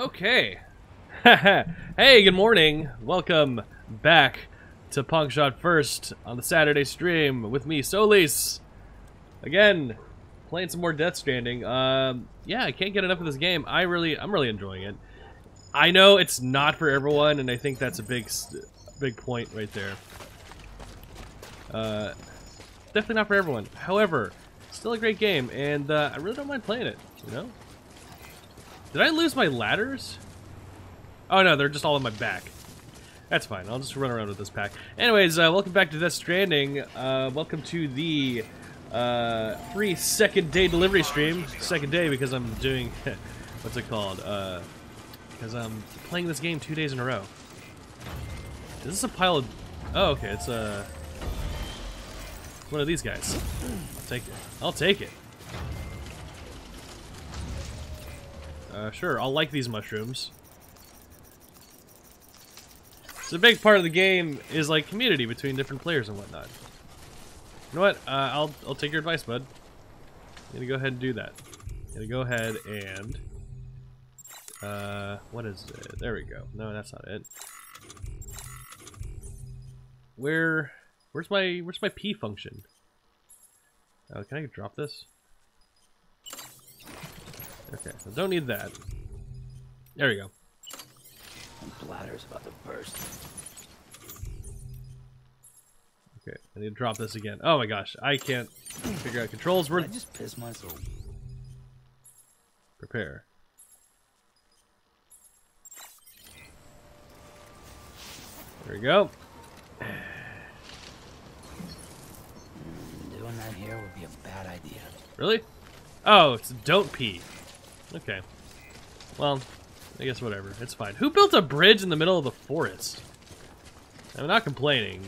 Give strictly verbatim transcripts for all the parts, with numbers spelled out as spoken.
Okay. Hey, good morning. Welcome back to Pongshot First on the Saturday stream with me, Solis. Again, playing some more Death Stranding. Um, yeah, I can't get enough of this game. I really, I'm really enjoying it. I know it's not for everyone, and I think that's a big, big point right there. Uh, definitely not for everyone. However, still a great game, and uh, I really don't mind playing it. You know? Did I lose my ladders? Oh no, they're just all on my back. That's fine, I'll just run around with this pack. Anyways, uh, welcome back to Death Stranding. Uh, welcome to the uh, free second day delivery stream. Second day because I'm doing, what's it called? Uh, because I'm playing this game two days in a row. Is this a pile of, oh okay, it's uh, one of these guys. I'll take it. I'll take it. Uh, sure, I'll like these mushrooms. So a big part of the game is like community between different players and whatnot. You know what? Uh, I'll I'll take your advice, bud. I'm gonna go ahead and do that. I'm gonna go ahead and uh, what is it? There we go. No, that's not it. Where where's my where's my P function? Oh, can I drop this? Okay, so don't need that. There we go. My bladder's about to burst. Okay, I need to drop this again. Oh my gosh, I can't figure out controls. We're I just pissed myself. Prepare. There we go. Mm, doing that here would be a bad idea. Really? Oh, it's don't pee. Okay. Well, I guess whatever. It's fine. Who built a bridge in the middle of the forest? I'm not complaining.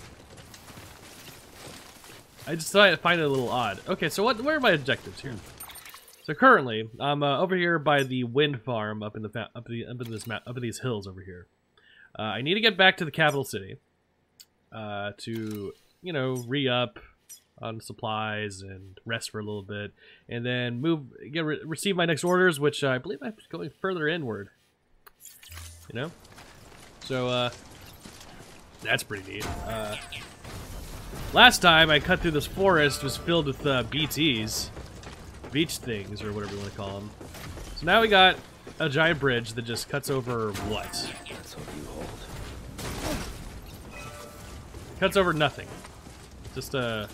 I just find it a little odd. Okay, so what? Where are my objectives here? So currently, I'm uh, over here by the wind farm up in the up the up in this map up in these hills over here. Uh, I need to get back to the capital city uh, to you know re-up on supplies and rest for a little bit, and then move get re receive my next orders, which uh, I believe I'm going further inward. You know, so uh, that's pretty neat. Uh, last time I cut through this forest was filled with uh, B Ts, beach things, or whatever you want to call them. So now we got a giant bridge that just cuts over what? Let's hope you hold. Cuts over nothing. Just a. Uh...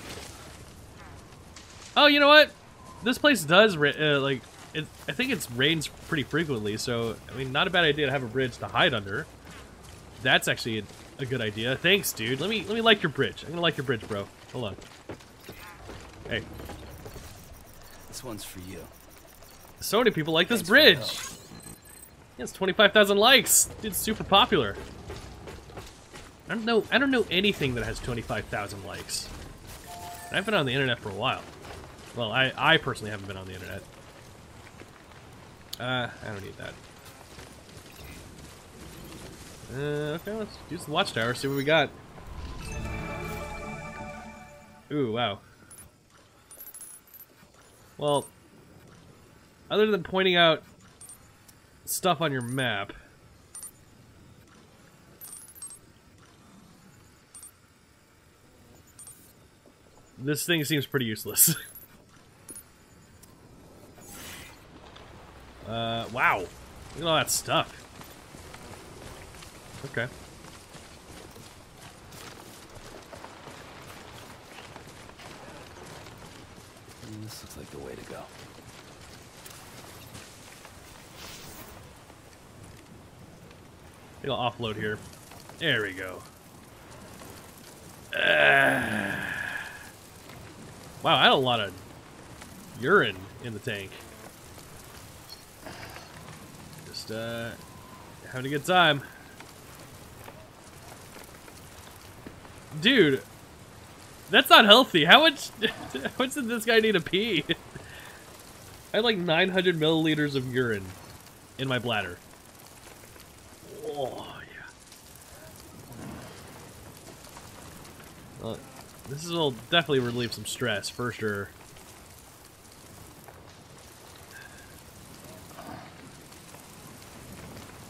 Oh, you know what? This place does ra uh, like. It, I think it rains pretty frequently, so I mean, not a bad idea to have a bridge to hide under. That's actually a, a good idea. Thanks, dude. Let me let me like your bridge. I'm gonna like your bridge, bro. Hold on. Hey. This one's for you. So many people like this Thanks bridge. Yeah, it's twenty-five thousand likes. It's super popular. I don't know. I don't know anything that has twenty-five thousand likes. I've been on the internet for a while. Well, I I personally haven't been on the internet. Uh, I don't need that. Uh, okay, let's use the watchtower, see what we got. Ooh, wow. Well, other than pointing out stuff on your map, this thing seems pretty useless. Uh, wow. Look at all that stuff. Okay. Mm, this looks like the way to go. I think I'll offload here. There we go. Uh, wow, I had a lot of urine in the tank. Just, uh, having a good time. Dude, that's not healthy. How much, how much did this guy need to pee? I had like nine hundred milliliters of urine in my bladder. Oh, yeah. Well, this will definitely relieve some stress, for sure.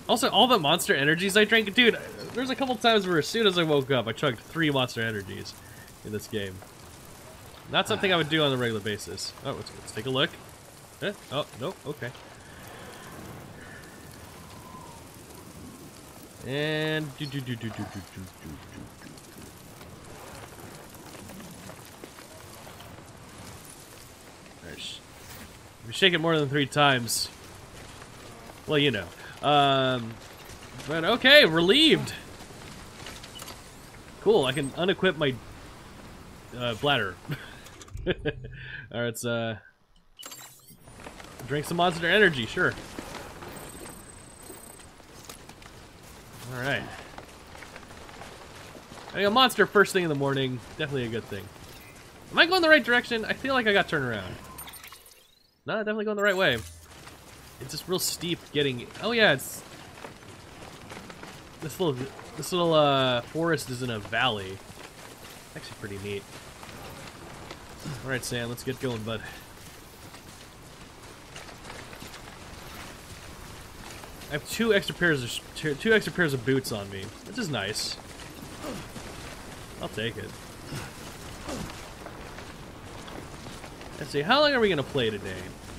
Also, all the Monster Energies I drank, dude, there's a couple times where as soon as I woke up, I chugged three Monster Energies in this game. Not something I would do on a regular basis. Oh, let's, let's take a look. Eh? Oh, no, okay. And do do do do do do do do do. If you shake it more than three times, well, you know. Um, but okay, relieved. Cool, I can unequip my uh, bladder. Alright, let's uh, drink some Monster Energy, sure. Alright. Having a monster first thing in the morning, definitely a good thing. Am I going the right direction? I feel like I got turned around. No, definitely going the right way. It's just real steep getting... Oh yeah, it's... This little, this little uh, forest is in a valley. Actually pretty neat. Alright, Sam, let's get going, bud. I have two extra pairs of two, two extra pairs of boots on me, which is nice. I'll take it. Let's see, how long are we gonna play today?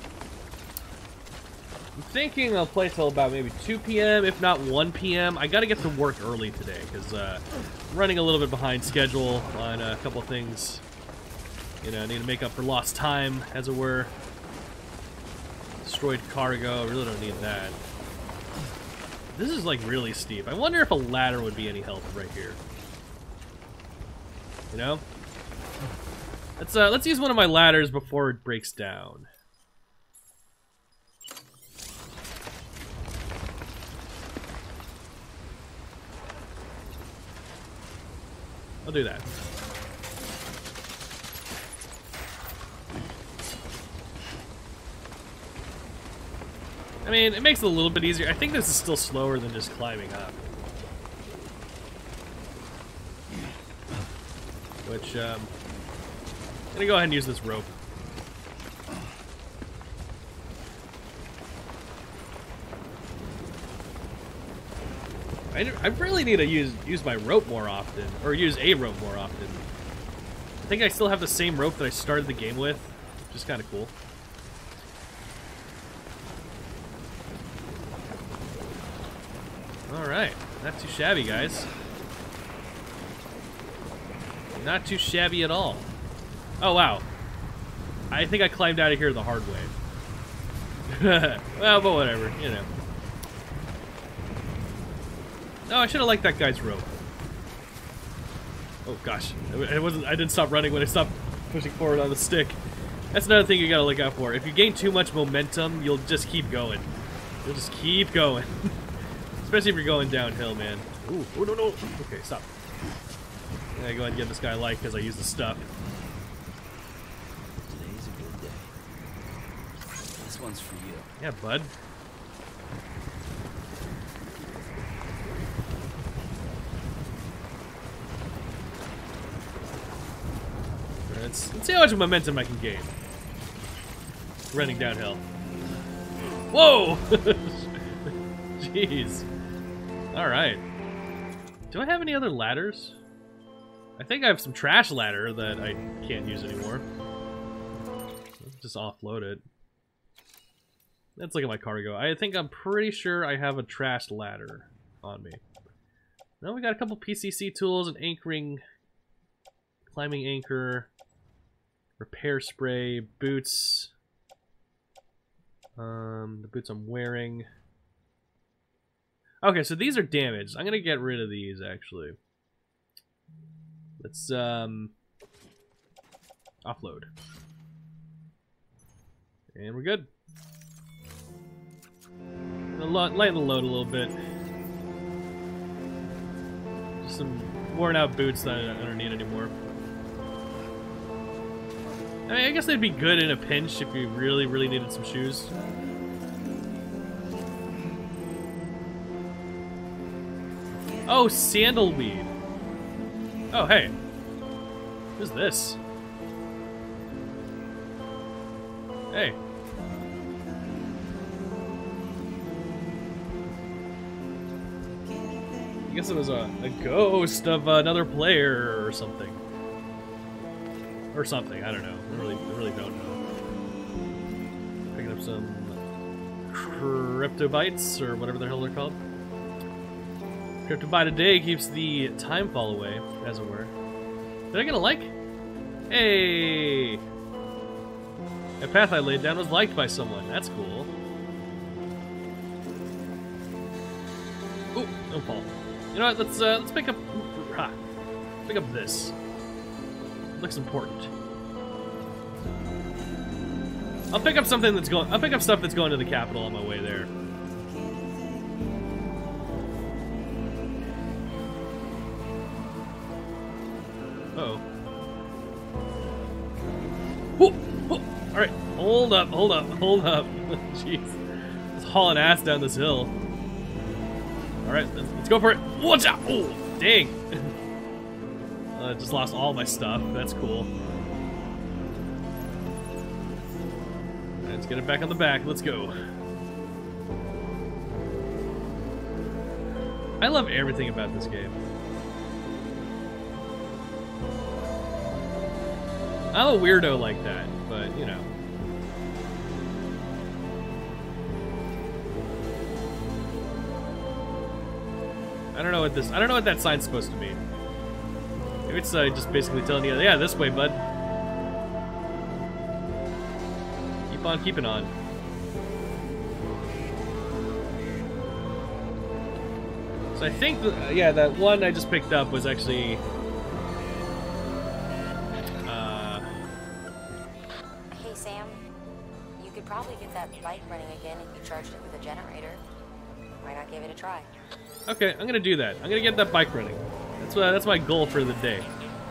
I'm thinking I'll play till about maybe two P M, if not one P M I gotta get to work early today, because uh, I'm running a little bit behind schedule on a couple of things. You know, I need to make up for lost time, as it were. Destroyed cargo, I really don't need that. This is like really steep. I wonder if a ladder would be any help right here. You know? Let's uh, let's use one of my ladders before it breaks down. I'll do that. I mean, it makes it a little bit easier. I think this is still slower than just climbing up. Which, um... I'm gonna go ahead and use this rope. I, I really need to use use my rope more often, or use a rope more often. I think I still have the same rope that I started the game with, which is kind of cool. Alright, not too shabby, guys. Not too shabby at all. Oh, wow. I think I climbed out of here the hard way. Well, but whatever, you know. Oh, I should have liked that guy's rope. Oh gosh, I wasn't. I didn't stop running when I stopped pushing forward on the stick. That's another thing you gotta look out for. If you gain too much momentum, you'll just keep going. You'll just keep going. Especially if you're going downhill, man. Ooh, oh no no. Okay, stop. I'm gonna go ahead and give this guy a like because I use the stuff. Today's a good day. This one's for you. Yeah, bud. Let's, let's see how much momentum I can gain. Running downhill. Whoa! Jeez. Alright. Do I have any other ladders? I think I have some trash ladder that I can't use anymore. Let's just offload it. Let's look at my cargo. I think I'm pretty sure I have a trash ladder on me. Now we got a couple P C C tools, an anchoring, climbing anchor, repair spray, boots. Um, the boots I'm wearing. Okay, so these are damaged. I'm gonna get rid of these actually. Let's um offload. And we're good. Lighten the load a little bit. Just some worn out boots that I don't need anymore. I mean, I guess they'd be good in a pinch if you really, really needed some shoes. Oh, sandalweed. Oh, hey. Who's this? Hey. I guess it was a, a ghost of another player or something. Or something, I don't know. I really, I really don't know. Picking up some cryptobytes, or whatever the hell they're called. Cryptobyte a day keeps the time fall away, as it were. Did I get a like? Hey! The path I laid down was liked by someone. That's cool. Ooh, don't fall. You know what? Let's uh, let's pick up. Ha, pick up this. Looks important. I'll pick up something that's going. I'll pick up stuff that's going to the capital on my way there. Uh oh. All right, hold up, hold up, hold up. Jeez, just hauling ass down this hill. All right, let's, let's go for it. Watch out! Oh, dang! I uh, just lost all my stuff. That's cool. Right, let's get it back on the back. Let's go. I love everything about this game. I'm a weirdo like that, but you know. I don't know what this. I don't know what that sign's supposed to mean. Maybe it's uh, just basically telling you, yeah, this way, bud. Keep on keeping on. So I think, the, uh, yeah, that one I just picked up was actually. Probably get that bike running again if you charged it with a generator. Why not give it a try? Okay, I'm gonna do that. I'm gonna get that bike running. That's uh, that's my goal for the day.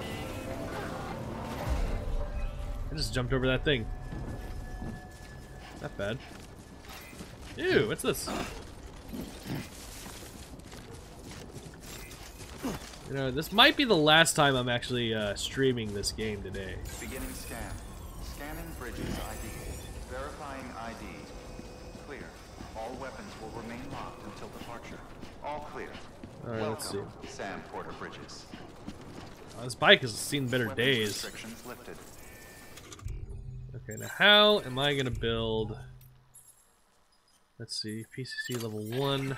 I just jumped over that thing. Not bad. Ew, what's this? You know, this might be the last time I'm actually uh, streaming this game today. Beginning scan. Scanning Bridges I D. Verifying I D. Clear. All weapons will remain locked until departure. All clear. All right, let's see. Sam Porter Bridges. Oh, this bike has seen better Weapons days. Restrictions lifted. Okay, now how am I gonna build? Let's see, P C C level one.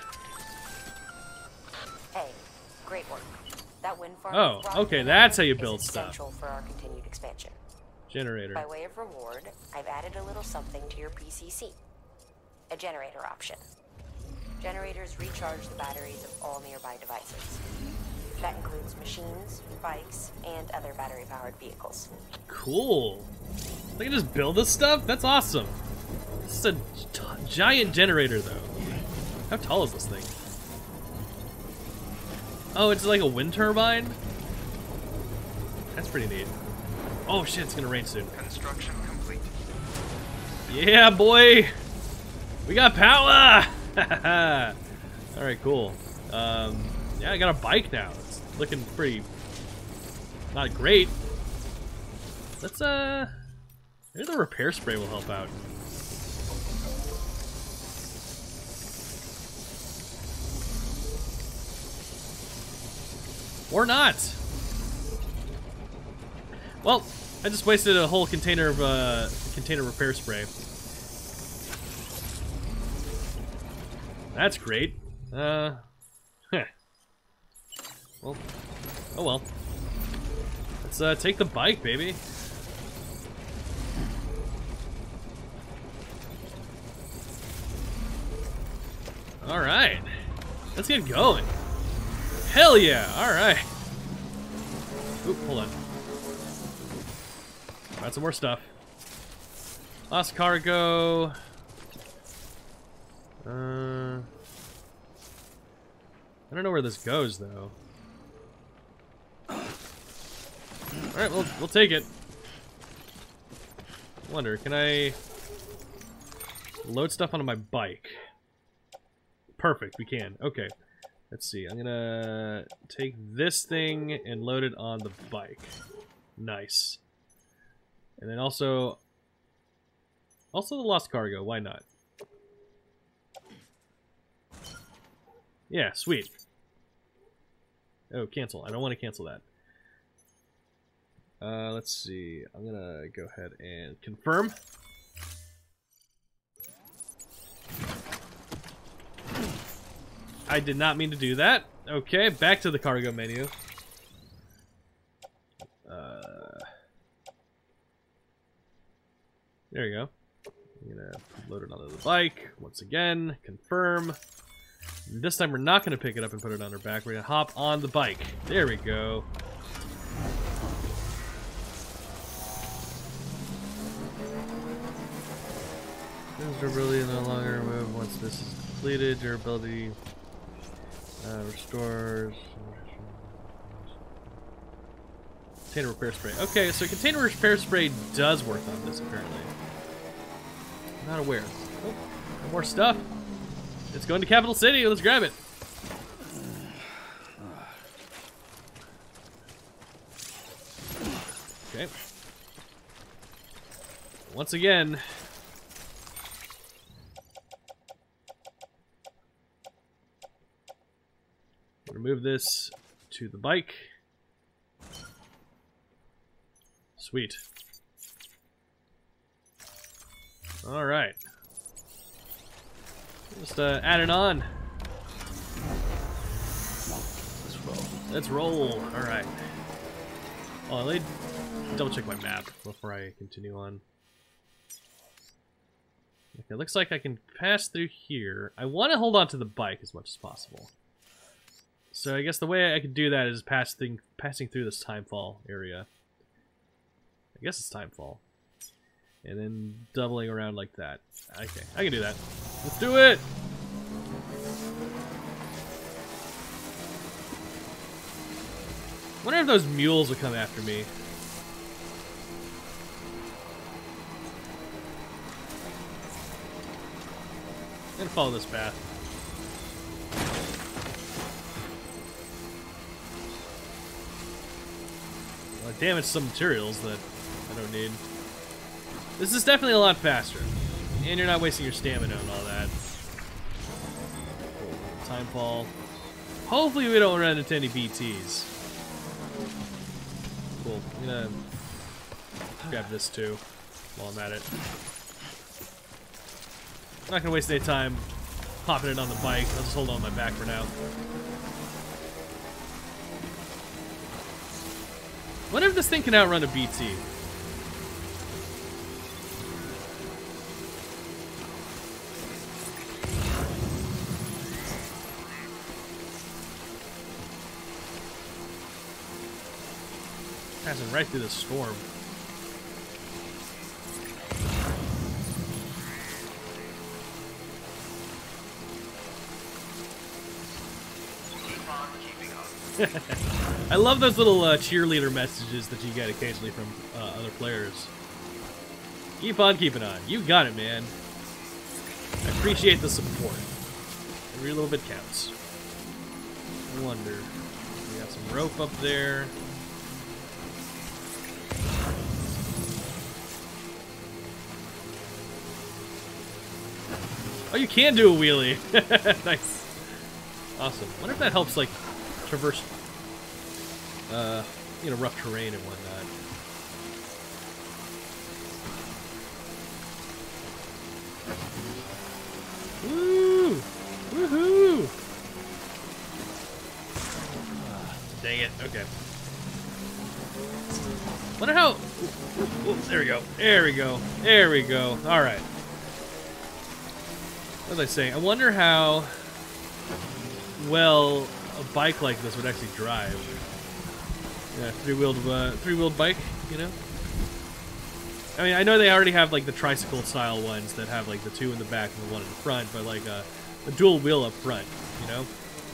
Hey, great work. That wind farm. Oh, okay, that's how you build is stuff. essential for our continued expansion. Generator. By way of reward, I've added a little something to your P C C. A generator option. Generators recharge the batteries of all nearby devices. That includes machines, bikes, and other battery-powered vehicles. Cool. I can just build this stuff? That's awesome. This is a giant generator, though. How tall is this thing? Oh, it's like a wind turbine? That's pretty neat. Oh shit, it's gonna rain soon. Construction complete. Yeah, boy! We got power! Alright, cool. Um, yeah, I got a bike now. It's looking pretty... not great. Let's, uh... maybe the repair spray will help out. Or not! Well, I just wasted a whole container of, uh, container repair spray. That's great. Uh, heh. Well, oh well. Let's, uh, take the bike, baby. Alright. Let's get going. Hell yeah! Alright. Oop, hold on. Got some more stuff. Lost cargo. Uh, I don't know where this goes, though. Alright, we'll, we'll take it. I wonder, can I load stuff onto my bike? Perfect, we can. Okay. Let's see. I'm gonna take this thing and load it on the bike. Nice. And then also... Also the lost cargo, why not? Yeah, sweet. Oh, cancel. I don't want to cancel that. Uh, let's see. I'm gonna go ahead and confirm. I did not mean to do that. Okay, back to the cargo menu. Uh, there you go. I'm gonna load it onto the bike once again. Confirm. And this time we're not gonna pick it up and put it on our back. We're gonna hop on the bike. There we go. Durability no longer move once this is completed. Durability uh, restores. Container repair spray. Okay, so container repair spray does work on this apparently. I'm not aware. Oh, more stuff. It's going to Capital City. Let's grab it. Okay. Once again. Move this to the bike. Sweet. All right. Just uh, add it on. Let's roll. Let's roll. All right. Oh, let me double check my map before I continue on. Okay, looks like I can pass through here. I want to hold on to the bike as much as possible. So I guess the way I could do that is passing passing through this Timefall area. I guess it's Timefall. And then doubling around like that. Okay, I can do that. Let's do it! Wonder if those mules will come after me. I'm gonna follow this path. Well, I damaged some materials that I don't need. This is definitely a lot faster. And you're not wasting your stamina and all that. Cool. Timefall. Hopefully we don't run into any B Ts. Cool. I'm gonna grab this too while I'm at it. I'm not gonna waste any time popping it on the bike. I'll just hold on my back for now. Wonder if this thing can outrun a B T. Passing right through the storm. I love those little uh, cheerleader messages that you get occasionally from uh, other players. Keep on keeping on. You got it, man. I appreciate the support. Every little bit counts. I wonder. We got some rope up there. Oh, you can do a wheelie. Nice. Awesome. Wonder if that helps, like, traverse, uh, you know, rough terrain and whatnot. Woo! Woohoo! Ah, dang it. Okay. Wonder how... Ooh, ooh, ooh, there we go. There we go. There we go. All right. What was I saying? I wonder how well a bike like this would actually drive. Yeah, three-wheeled, uh, three-wheeled bike, you know? I mean, I know they already have, like, the tricycle-style ones that have, like, the two in the back and the one in the front, but, like, uh, a dual wheel up front, you know?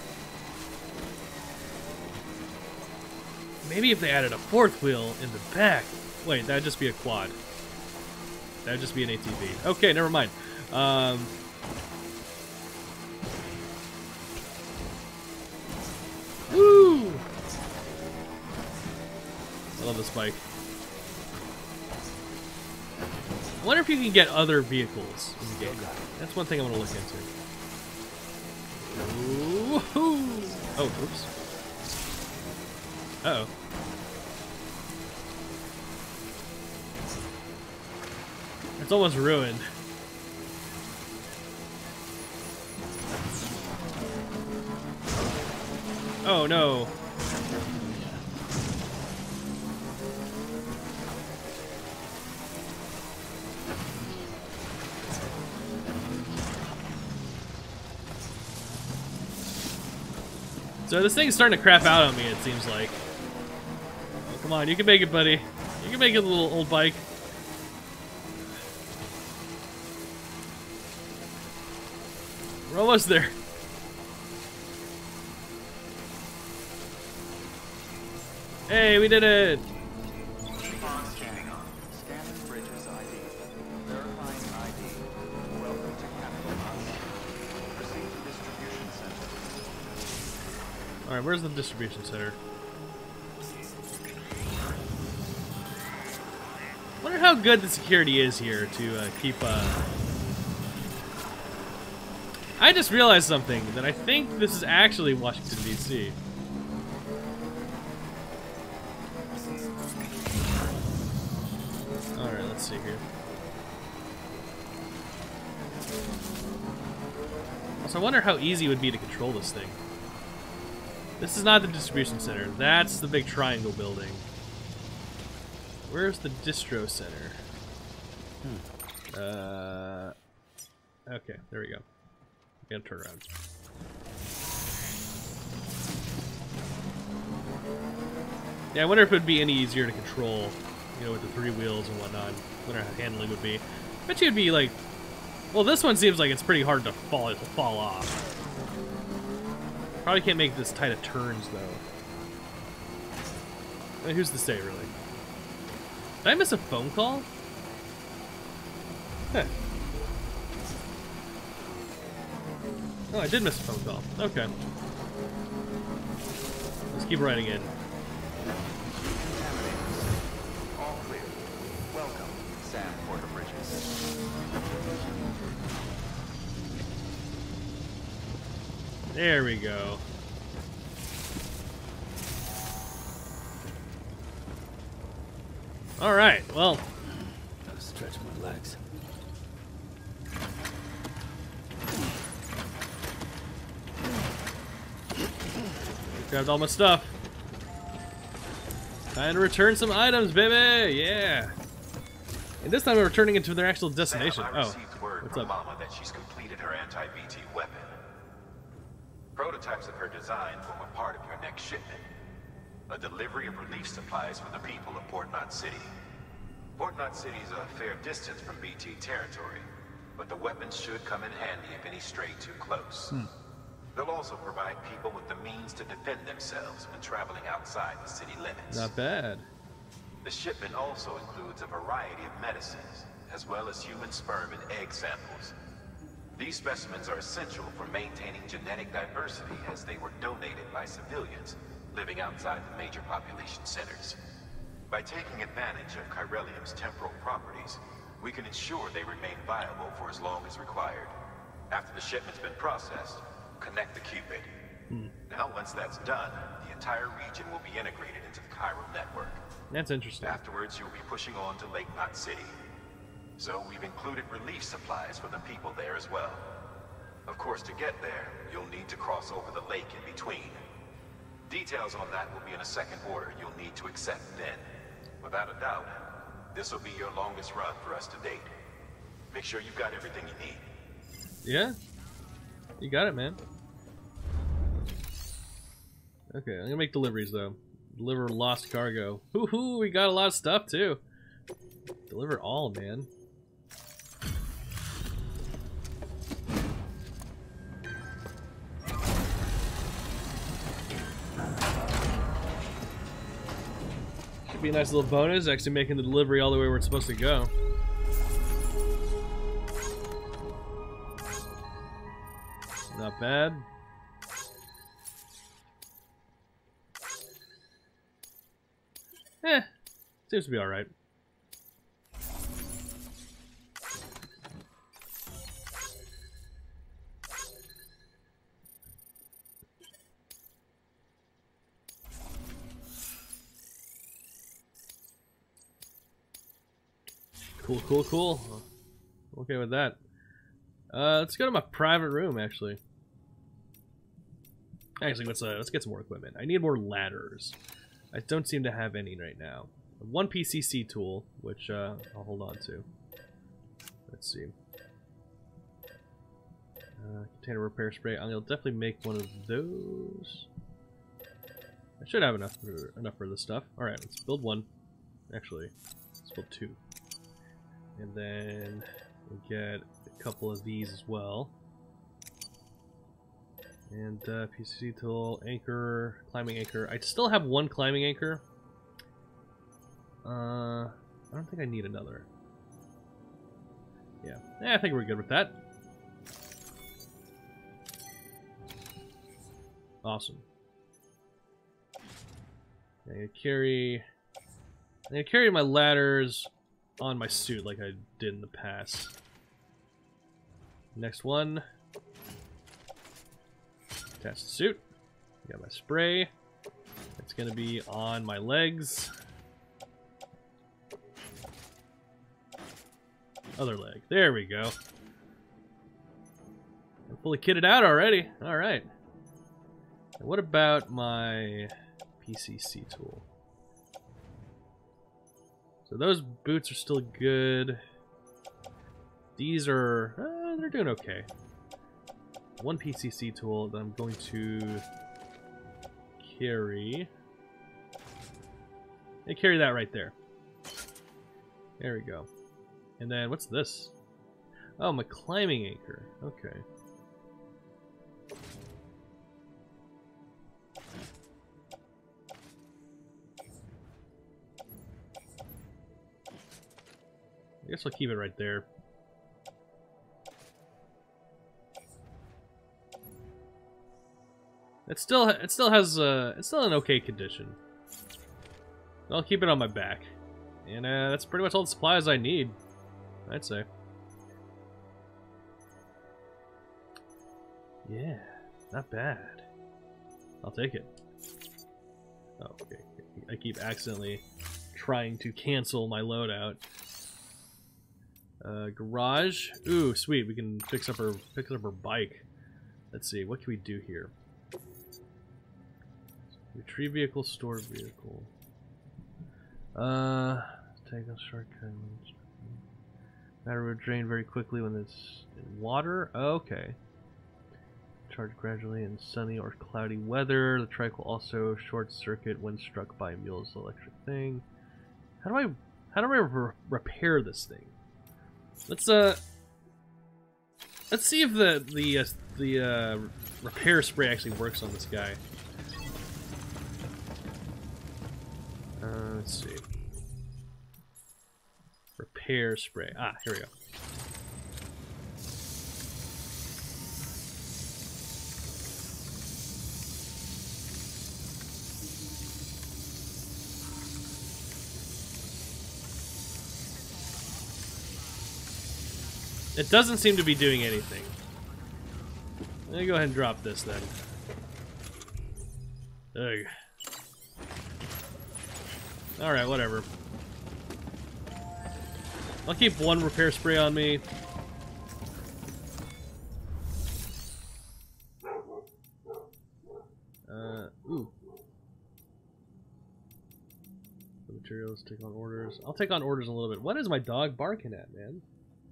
Maybe if they added a fourth wheel in the back. Wait, that'd just be a quad. That'd just be an A T V. Okay, never mind. Um... Woo! I love this bike. I wonder if you can get other vehicles in the game. That's one thing I want to look into. Woo-hoo! Oh, oops. Uh-oh. It's almost ruined. Oh no. So this thing's starting to crap out on me, it seems like. Oh, come on, you can make it, buddy. You can make it, little old bike. We're almost there. Hey, we did it! On scanning. Scanning Bridges I D. Verifying I D. Welcome to Capital House. Proceed to distribution center. Alright, where's the distribution center? Wonder how good the security is here to uh, keep, uh... I just realized something, that I think this is actually Washington, D C Alright, let's see here. Also, I wonder how easy it would be to control this thing. This is not the distribution center. That's the big triangle building. Where's the distro center? Hmm. Uh, okay, there we go. And turn around. Yeah, I wonder if it would be any easier to control, you know, with the three wheels and whatnot. I wonder how handling would be. I bet you it'd be like, well, this one seems like it's pretty hard to fall to fall off. Probably can't make this tight of turns though. I mean, who's to say, really? Did I miss a phone call? Huh. Oh, I did miss a phone call. Okay. Let's keep writing in. All clear. Welcome, Sam Porter Bridges. There we go. All right. Well, Gotta stretch my legs. grabbed all my stuff. Time to return some items, baby! Yeah! And this time we're returning it to their actual destination. Sam, I Oh, received word what's from up? Mama that she's completed her anti-B T weapon. Prototypes of her design form a part of your next shipment. A delivery of relief supplies for the people of Port Knot City. Port Knot City is a fair distance from B T territory, but the weapons should come in handy if any stray too close. Hmm. They'll also provide people with the means to defend themselves when traveling outside the city limits. Not bad. The shipment also includes a variety of medicines, as well as human sperm and egg samples. These specimens are essential for maintaining genetic diversity as they were donated by civilians living outside the major population centers. By taking advantage of Chiralium's temporal properties, we can ensure they remain viable for as long as required. After the shipment's been processed, connect the Cupid. Hmm. Now, once that's done, the entire region will be integrated into the Chiral network. That's interesting. Afterwards, you'll be pushing on to Lake Knot City. So we've included relief supplies for the people there as well. Of course, to get there, you'll need to cross over the lake in between. Details on that will be in a second order you'll need to accept then. Without a doubt, this will be your longest run for us to date. Make sure you've got everything you need. Yeah? You got it, man. Okay, I'm gonna make deliveries though. Deliver lost cargo. Woohoo, we got a lot of stuff too. Deliver all, man. Should be a nice little bonus, actually making the delivery all the way where it's supposed to go. Not bad. Eh, seems to be alright. Cool, cool, cool. Okay with that. Uh, let's go to my private room, actually. Actually, let's uh, let's get some more equipment. I need more ladders. I don't seem to have any right now. One P C C tool, which uh, I'll hold on to. Let's see. Uh, container repair spray. I'll definitely make one of those. I should have enough for, enough for this stuff. All right, let's build one. Actually, let's build two. And then we'll get a couple of these as well. And uh, P C C tool, anchor, climbing anchor. I still have one climbing anchor. Uh, I don't think I need another. Yeah, yeah, I think we're good with that. Awesome. I'm gonna carry. I'm gonna carry my ladders on my suit like I did in the past. Next one. Attach the suit. Got my spray. It's gonna be on my legs. Other leg. There we go. I'm fully kitted out already. Alright. What about my P C C tool? So those boots are still good. These are... Uh, they're doing okay. One P C C tool that I'm going to carry. And carry that right there. There we go. And then, what's this? Oh, my climbing anchor. Okay. I guess I'll keep it right there. It still, it still has, uh, it's still in okay condition. I'll keep it on my back. And uh, that's pretty much all the supplies I need, I'd say. Yeah, not bad. I'll take it. Oh, okay. I keep accidentally trying to cancel my loadout. Uh, garage. Ooh, sweet. We can fix up her fix up her bike. Let's see. What can we do here? Retrieve vehicle, store vehicle. Uh, take a shortcut. Battery will drain very quickly when it's in water. Okay. Charge gradually in sunny or cloudy weather. The trike will also short circuit when struck by a mule's electric thing. How do I how do I re repair this thing? Let's uh let's see if the the uh, the uh, repair spray actually works on this guy. Uh, let's see. Repair spray. Ah, here we go. It doesn't seem to be doing anything. Let me go ahead and drop this then. Ugh. Alright, whatever. I'll keep one repair spray on me. Uh, ooh. The materials, take on orders. I'll take on orders in a little bit. What is my dog barking at, man?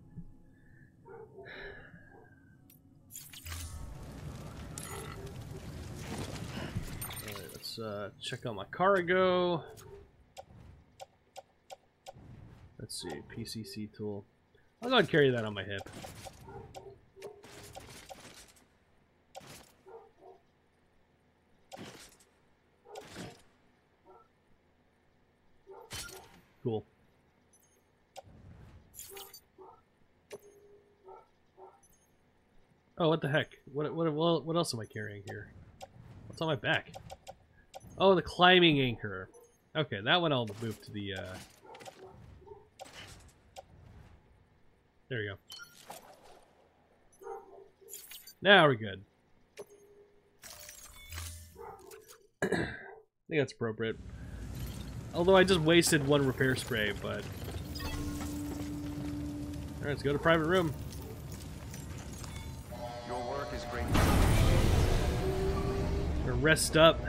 Alright, let's uh, check out my cargo. Let's see, P C C tool. I'll go ahead and carry that on my hip. Cool. Oh, what the heck? What what what, what else am I carrying here? What's on my back? Oh, the climbing anchor. Okay, that one I'll move to the... Uh... There we go. Now we're good. I think that's appropriate. Although I just wasted one repair spray, but... Alright, let's go to private room. Your work is great. Or rest up.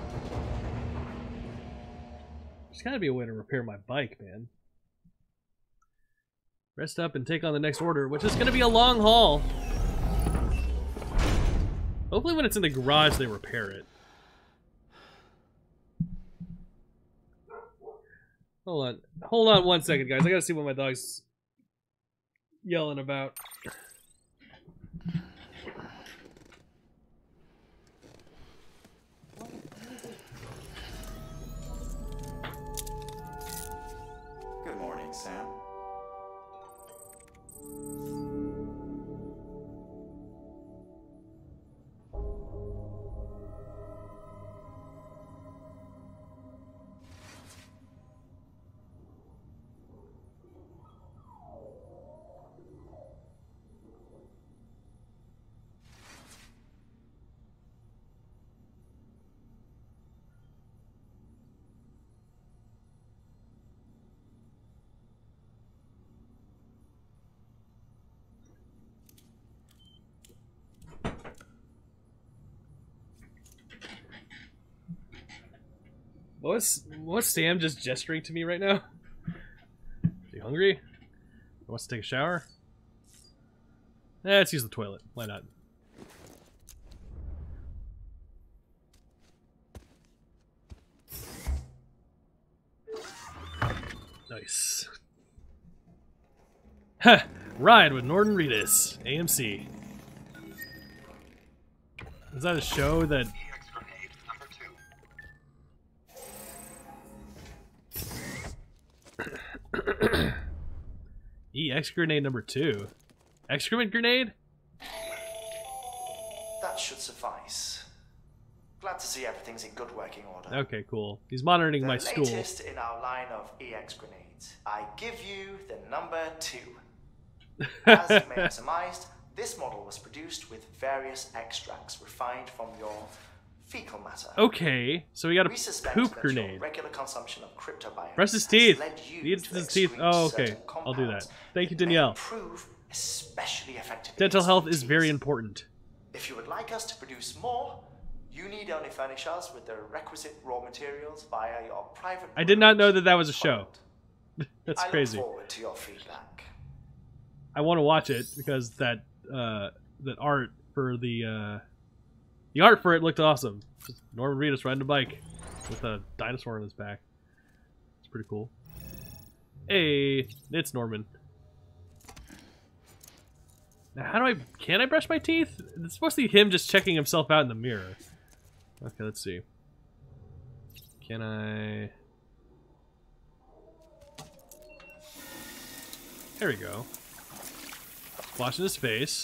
There's gotta be a way to repair my bike, man. Rest up and take on the next order, which is gonna be a long haul. Hopefully when it's in the garage they repair it. Hold on. Hold on one second, guys. I gotta see what my dog's yelling about. Good morning, Sam. What's what's Sam just gesturing to me right now? Is he hungry? He wants to take a shower? Eh, let's use the toilet. Why not? Nice. Ha! Ride with Norton Reedus, A M C. Is that a show that... E X grenade number two. Excrement grenade? That should suffice. Glad to see everything's in good working order. Okay, cool. He's monitoring the my stool. The latest in our line of E X grenades. I give you the number two. As you may have surmised, this model was produced with various extracts refined from your fecal matter. Okay, so we got a We suspect poop that grenade. your regular consumption of cryptobiotes Brush his has teeth. led you Need to to his teeth. excrete Oh, okay. certain I'll do that. compounds Thank you, that may Danielle. prove especially effective Dental against health E is Ts. very important. If you would like us to produce more, you need only furnish us with the requisite raw materials via your private. I did not know rooms that that was a in show. Poland. That's I crazy. look forward to your feedback. I want to watch it because that uh, that art for the uh, the art for it looked awesome. Just Norman Reedus riding a bike with a dinosaur on his back. It's pretty cool. Hey, it's Norman. Now, how do I... Can I brush my teeth? It's supposed to be him just checking himself out in the mirror. Okay, let's see. Can I... There we go. Washing his face.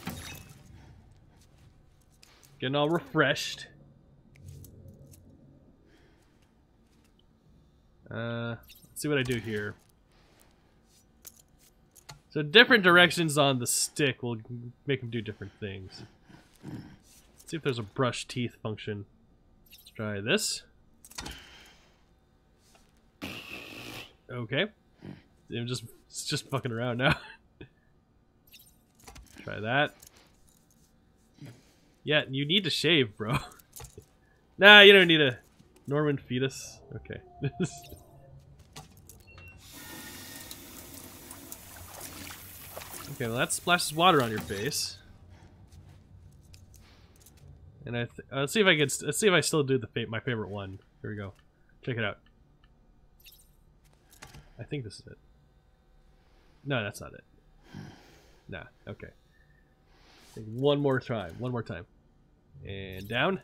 Getting all refreshed. Uh, let's see what I do here. So different directions on the stick will make him do different things. Let's see if there's a brush teeth function. Let's try this. Okay. I'm just it's just fucking around now. Try that. Yeah, you need to shave, bro. Nah, you don't need a Norman fetus. Okay. Okay, well that splashes water on your face. And I th uh, let's see if I can. Let's see if I still do the fa my favorite one. Here we go. Check it out. I think this is it. No, that's not it. Nah. Okay. Take one more time. One more time. And down.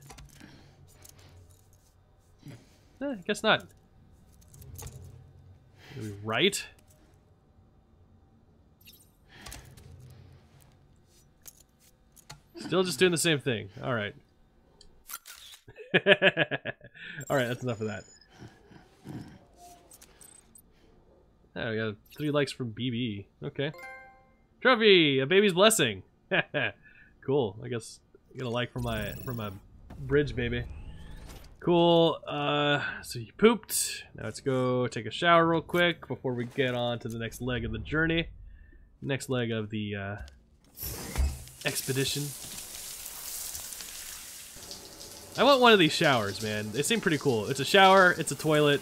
Eh, I guess not. Maybe right. Still just doing the same thing. Alright. Alright, that's enough of that. Oh, we got three likes from B B. Okay. Trophy! A baby's blessing! Cool. I guess I get a like from my from my bridge baby. Cool. Uh, so you pooped. Now let's go take a shower real quick before we get on to the next leg of the journey. next leg of the uh, expedition. I want one of these showers, man. They seem pretty cool. It's a shower, it's a toilet,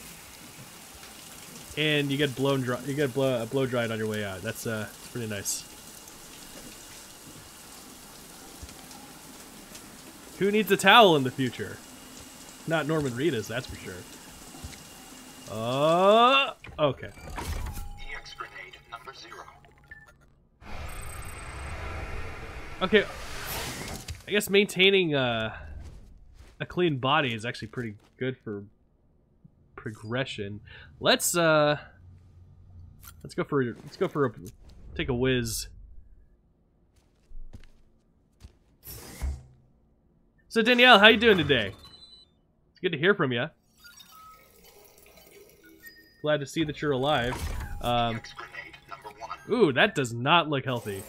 and you get blown dry. You get blow, blow dried on your way out. That's uh, pretty nice. Who needs a towel in the future? Not Norman Reedus, that's for sure. Uh, okay. E X grenade number zero. Okay. I guess maintaining uh, a clean body is actually pretty good for progression. Let's uh, let's go for let's go for a take a whiz. So Danielle, how you doing today? It's good to hear from you. Glad to see that you're alive. Um, ooh, that does not look healthy.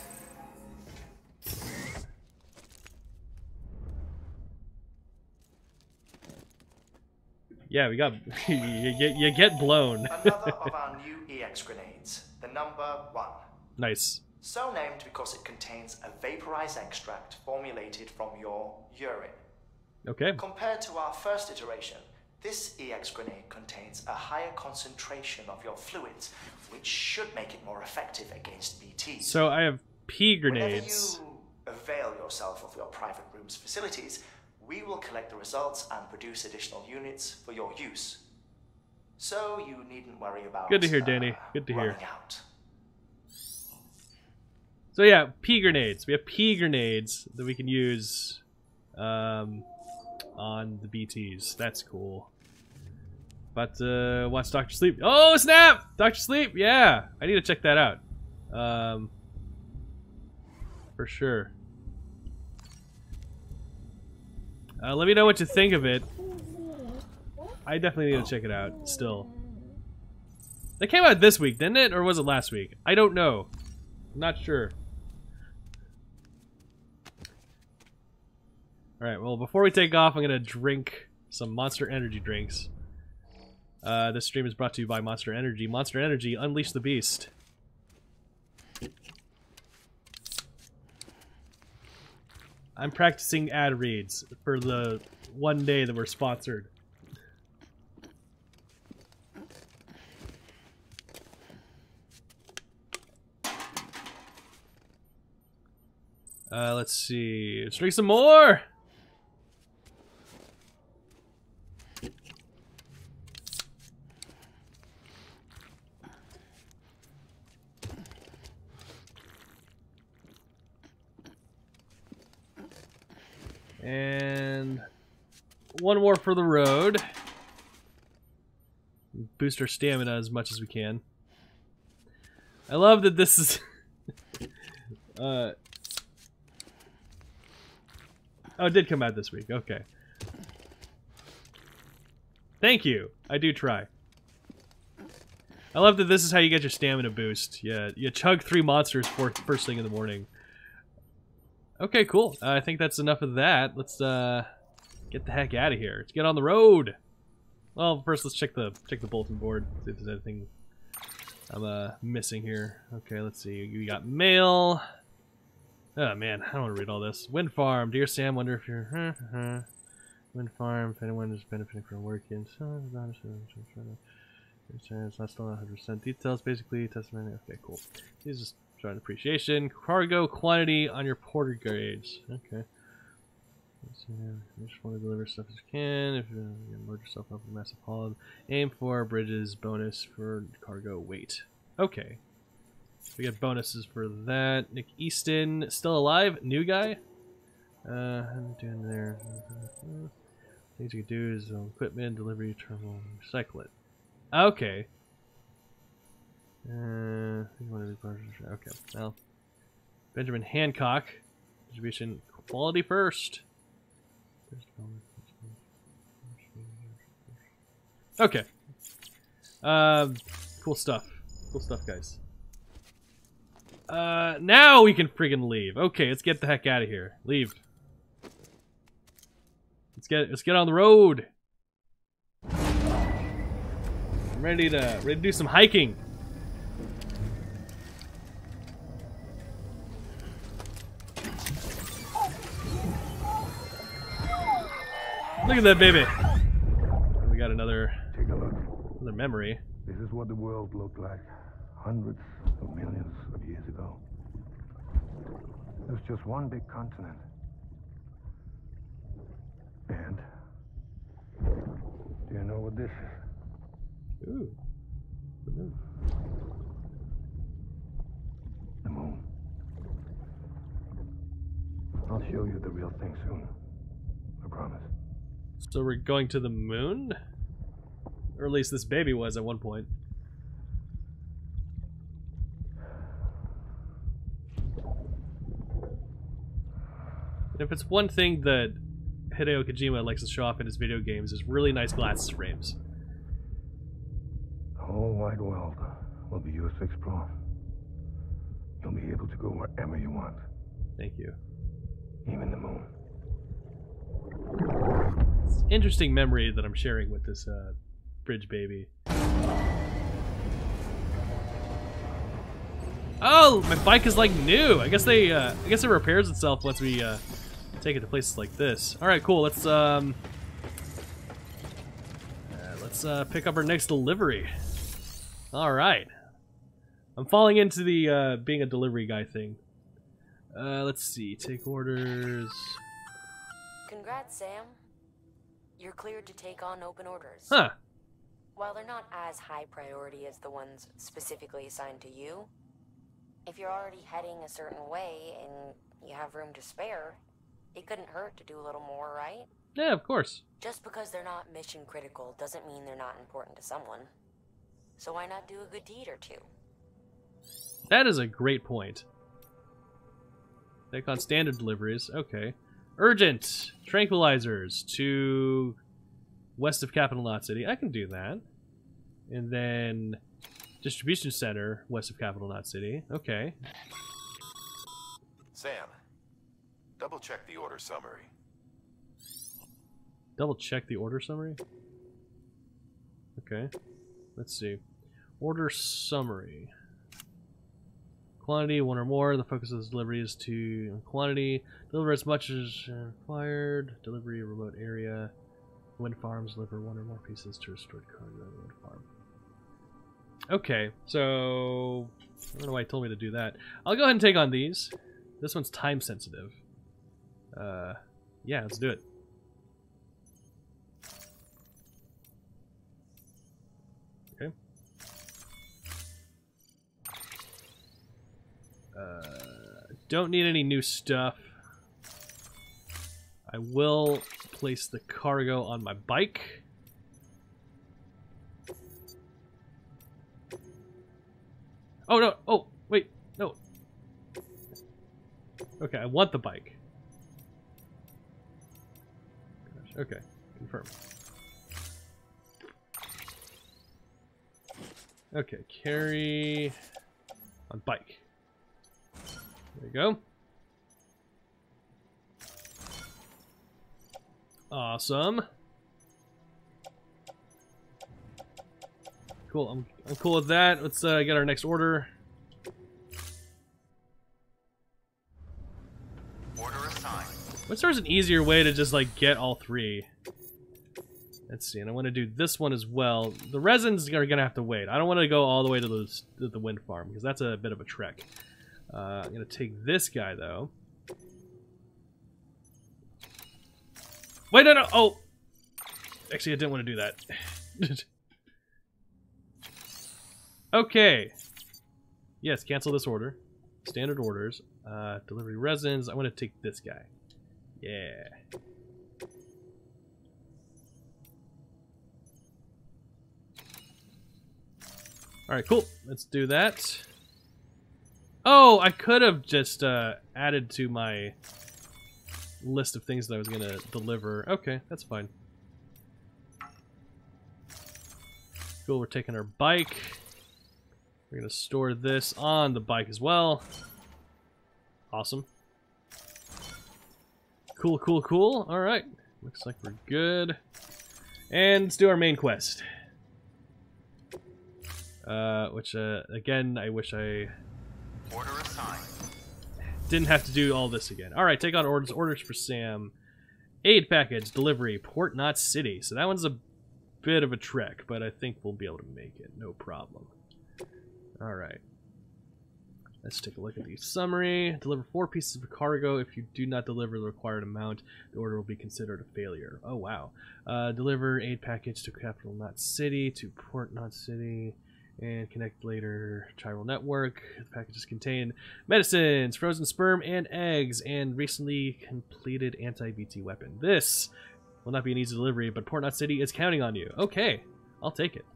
Yeah, we got you get you get blown. Another of our new E X grenades, the number one. Nice. So named because it contains a vaporized extract formulated from your urine. Okay. Compared to our first iteration, this E X grenade contains a higher concentration of your fluids, which should make it more effective against B Ts. So I have P grenades. Whenever you avail yourself of your private room's facilities, we will collect the results and produce additional units for your use. So you needn't worry about Good to hear, Danny. uh, Good to hear. running out. So yeah, P grenades. We have P grenades that we can use um, on the B Ts. That's cool. But uh, watch Doctor Sleep. Oh snap! Doctor Sleep. Yeah, I need to check that out. Um, for sure. Uh, let me know what you think of it. I definitely need to check it out. Still, it came out this week, didn't it, or was it last week? I don't know. I'm not sure. Alright, well, before we take off, I'm going to drink some Monster Energy drinks. Uh, this stream is brought to you by Monster Energy. Monster Energy, unleash the beast. I'm practicing ad reads for the one day that we're sponsored. Uh, let's see. Let's drink some more! And one more for the road. Boost our stamina as much as we can. I love that this is... uh, oh, it did come out this week. Okay. Thank you. I do try. I love that this is how you get your stamina boost. Yeah, you chug three monsters for first thing in the morning. Okay, cool. Uh, I think that's enough of that. Let's uh, get the heck out of here. Let's get on the road. Well, first let's check the check the bulletin board. See if there's anything I'm uh, missing here. Okay, let's see. We got mail. Oh man, I don't want to read all this. Wind farm, dear Sam. Wonder if you're wind farm. If anyone is benefiting from working, it's not still one hundred percent details. Basically, testimony. Okay, cool. These just. Showing appreciation. Cargo quantity on your porter gauge. Okay. Let's see here. You just want to deliver stuff as you can. If you load yourself up with a massive haul, aim for bridges bonus for cargo weight. Okay. We get bonuses for that. Nick Easton, still alive? New guy? Uh, I'm doing there. Things you can do is um, equipment, delivery, terminal, recycle it. Okay. Uh, okay, well, Benjamin Hancock, distribution quality first. Okay. Um, cool stuff. Cool stuff, guys. Uh, now we can friggin' leave. Okay, let's get the heck out of here. Leave. Let's get let's get on the road. I'm ready to ready to do some hiking. Look at that baby. We got another, Take a look. another memory. This is what the world looked like hundreds of millions of years ago. It was just one big continent. And do you know what this is? Ooh. The moon. The moon. I'll show you the real thing soon. I promise. So we're going to the moon? Or at least this baby was at one point. If it's one thing that Hideo Kojima likes to show off in his video games is really nice glass frames. The whole wide world will be yours to explore. You'll be able to go wherever you want, Thank you. even the moon. It's interesting memory that I'm sharing with this uh, bridge baby. Oh, my bike is like new. I guess they, uh, I guess it repairs itself once we uh, take it to places like this. All right, cool. Let's um, uh, let's uh, pick up our next delivery. All right, I'm falling into the uh, being a delivery guy thing. Uh, let's see, take orders. Congrats, Sam. You're cleared to take on open orders. Huh. While they're not as high priority as the ones specifically assigned to you, if you're already heading a certain way and you have room to spare, it couldn't hurt to do a little more, right? Yeah, of course. Just because they're not mission critical doesn't mean they're not important to someone. So why not do a good deed or two? That is a great point. Take on standard deliveries. Okay. Urgent tranquilizers to west of Capital Knot City. I can do that. And then distribution center west of Capital Knot City. Okay. Sam, double check the order summary. Double check the order summary. Okay. Let's see. Order summary. Quantity, one or more. The focus of this delivery is to quantity. Deliver as much as required. Delivery, remote area. Wind farms, deliver one or more pieces to restored cargo to the wind farm. Okay, so I don't know why he told me to do that. I'll go ahead and take on these. This one's time sensitive. Uh, yeah, let's do it. Okay. Uh, don't need any new stuff. I will place the cargo on my bike. Oh no! Oh wait, no. Okay, I want the bike. Gosh, okay, confirm. Okay, carry on bike. There you go. Awesome. Cool. I'm I'm cool with that. Let's uh, get our next order. Order assigned. What's there's an easier way to just like get all three? Let's see, and I want to do this one as well. The resins are gonna have to wait. I don't want to go all the way to the to the wind farm because that's a bit of a trek. Uh, I'm gonna take this guy though. Wait, no, no. Oh, actually, I didn't want to do that. Okay. Yes, cancel this order. Standard orders. Uh, delivery resins. I want to take this guy. Yeah. Alright, cool. Let's do that. Oh, I could have just uh, added to my list of things that I was going to deliver. Okay, that's fine. Cool, we're taking our bike. We're going to store this on the bike as well. Awesome. Cool, cool, cool. Alright. Looks like we're good. And let's do our main quest. Uh, which, uh, again, I wish I Order assigned. didn't have to do all this again. Alright, take on orders. Orders for Sam. Aid package delivery, Port Knot City. So that one's a bit of a trek, but I think we'll be able to make it. No problem. All right. Let's take a look at the summary. Deliver four pieces of cargo. If you do not deliver the required amount, the order will be considered a failure. Oh, wow. Uh, deliver aid package to Capital Knot City, to Port Knot City, and connect later chiral network. The packages contain medicines, frozen sperm and eggs, and recently completed anti-B T weapon. This will not be an easy delivery, but Port Knot City is counting on you. Okay, I'll take it.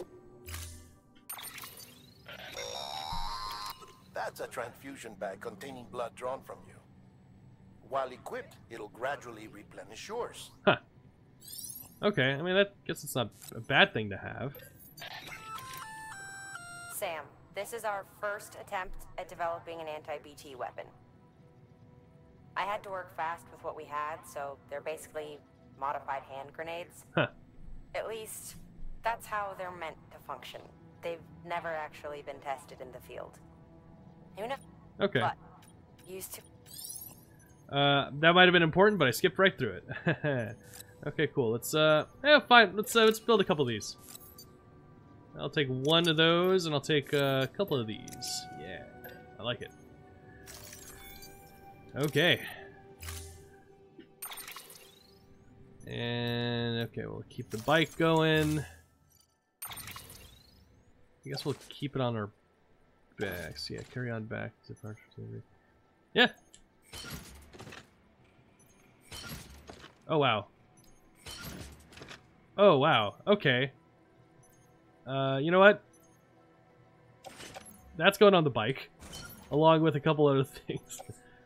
That's a transfusion bag containing blood drawn from you. While equipped, it'll gradually replenish yours. Huh. Okay, I mean, that guess it's not a bad thing to have. Sam, this is our first attempt at developing an anti-B T weapon. I had to work fast with what we had, so they're basically modified hand grenades. Huh. At least, that's how they're meant to function. They've never actually been tested in the field. Even if, Okay. but used to. Uh, that might have been important, but I skipped right through it. Okay, cool. Let's uh, yeah, fine. Let's uh, let's build a couple of these. I'll take one of those, and I'll take uh, a couple of these. Yeah, I like it. Okay. And okay, we'll keep the bike going. I guess we'll keep it on our backs. Yeah, carry on back to departure delivery. Yeah. Oh wow. Oh wow. Okay. Uh, you know what? That's going on the bike, along with a couple other things.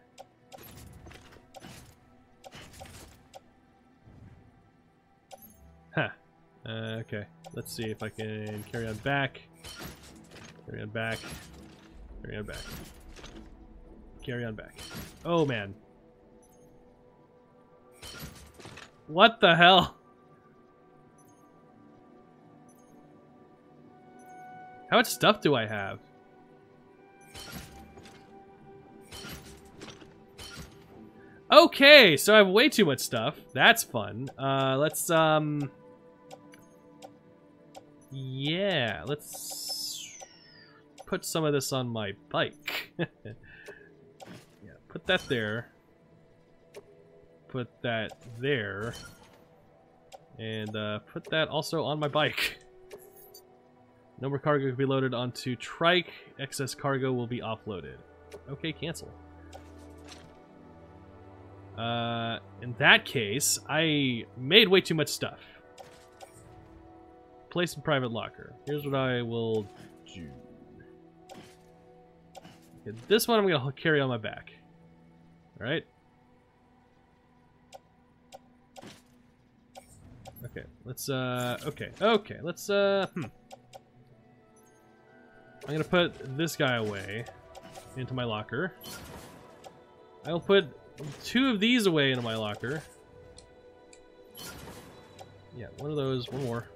Huh. Uh, okay. Let's see if I can carry on back. Carry on back. Carry on back. Carry on back. Oh, man. What the hell? How much stuff do I have? Okay, so I have way too much stuff. That's fun. Uh, let's, um... yeah, let's put some of this on my bike. Yeah, put that there. Put that there. And uh, put that also on my bike. No more cargo can be loaded onto trike. Excess cargo will be offloaded. Okay, cancel. Uh, in that case, I made way too much stuff. Place in private locker. Here's what I will do. Okay, this one I'm going to carry on my back. Alright? Okay, let's, uh, okay, okay, let's, uh, hmm. I'm gonna put this guy away into my locker. I'll put two of these away into my locker. Yeah, one of those, one more.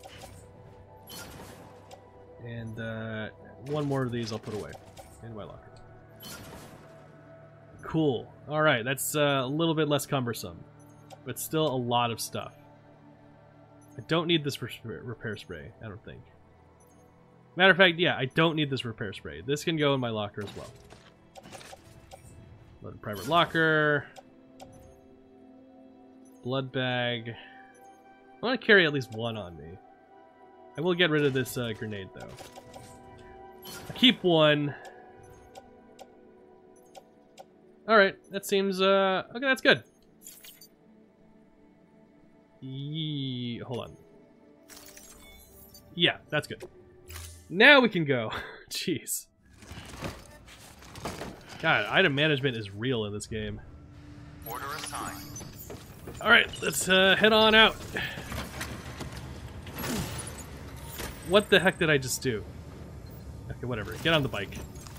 And, uh, one more of these I'll put away into my locker. Cool. Alright, that's uh, a little bit less cumbersome, but still a lot of stuff. I don't need this repair spray, I don't think. Matter of fact, yeah, I don't need this repair spray. This can go in my locker as well. Loaded private locker. Blood bag. I want to carry at least one on me. I will get rid of this uh, grenade, though. I'll keep one. Alright, that seems, uh, okay, that's good. Yee, hold on. Yeah, that's good. Now we can go. Jeez. God, item management is real in this game. Order assigned. Alright, let's uh, head on out. What the heck did I just do? Okay, whatever. Get on the bike.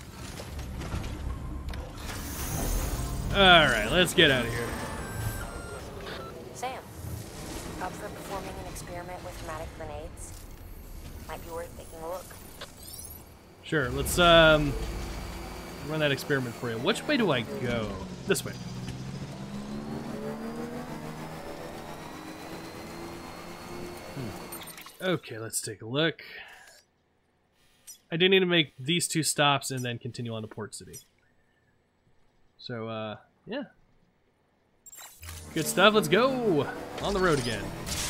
Alright, let's get out of here. Sam, up for performing an experiment with pneumatic grenades? Might be worth taking a look. Sure, let's um run that experiment for you. Which way do I go? This way. Okay, let's take a look. I do need to make these two stops and then continue on to Port City. So, uh, yeah. Good stuff, let's go! On the road again.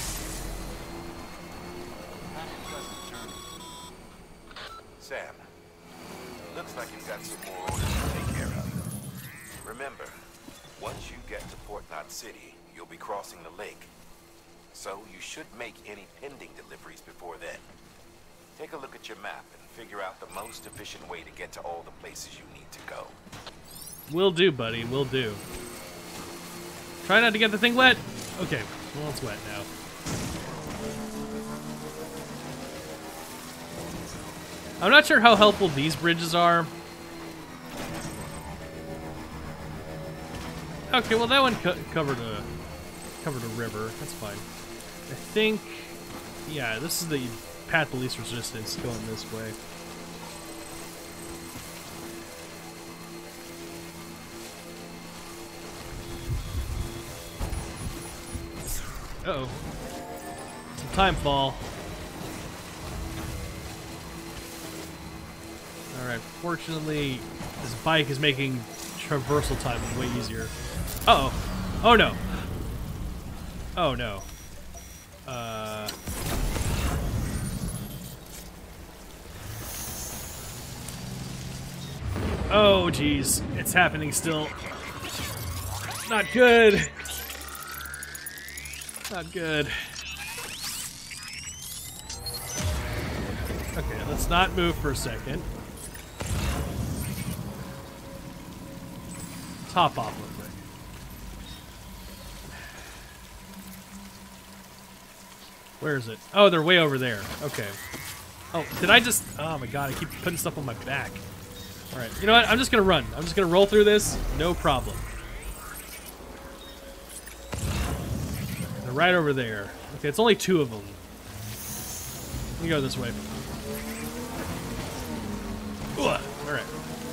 Sam, looks like you've got some more orders to take care of. Remember, once you get to Port Knot City, you'll be crossing the lake. So you should make any pending deliveries before then. Take a look at your map and figure out the most efficient way to get to all the places you need to go. Will do, buddy, will do. Try not to get the thing wet. Okay, well, it's wet now. I'm not sure how helpful these bridges are. Okay, well that one co covered a covered a river. That's fine. I think, yeah, this is the path of least resistance going this way. Uh oh, some time fall. Alright, fortunately, this bike is making traversal time way easier. Uh oh. Oh no. Oh no. Uh. Oh geez. It's happening still. Not good. Not good. Okay, let's not move for a second. Top off real quick. Where is it? Oh, they're way over there. Okay. Oh, did I just... Oh my god, I keep putting stuff on my back. Alright, you know what? I'm just gonna run. I'm just gonna roll through this. No problem. They're right over there. Okay, it's only two of them. Let me go this way. Alright.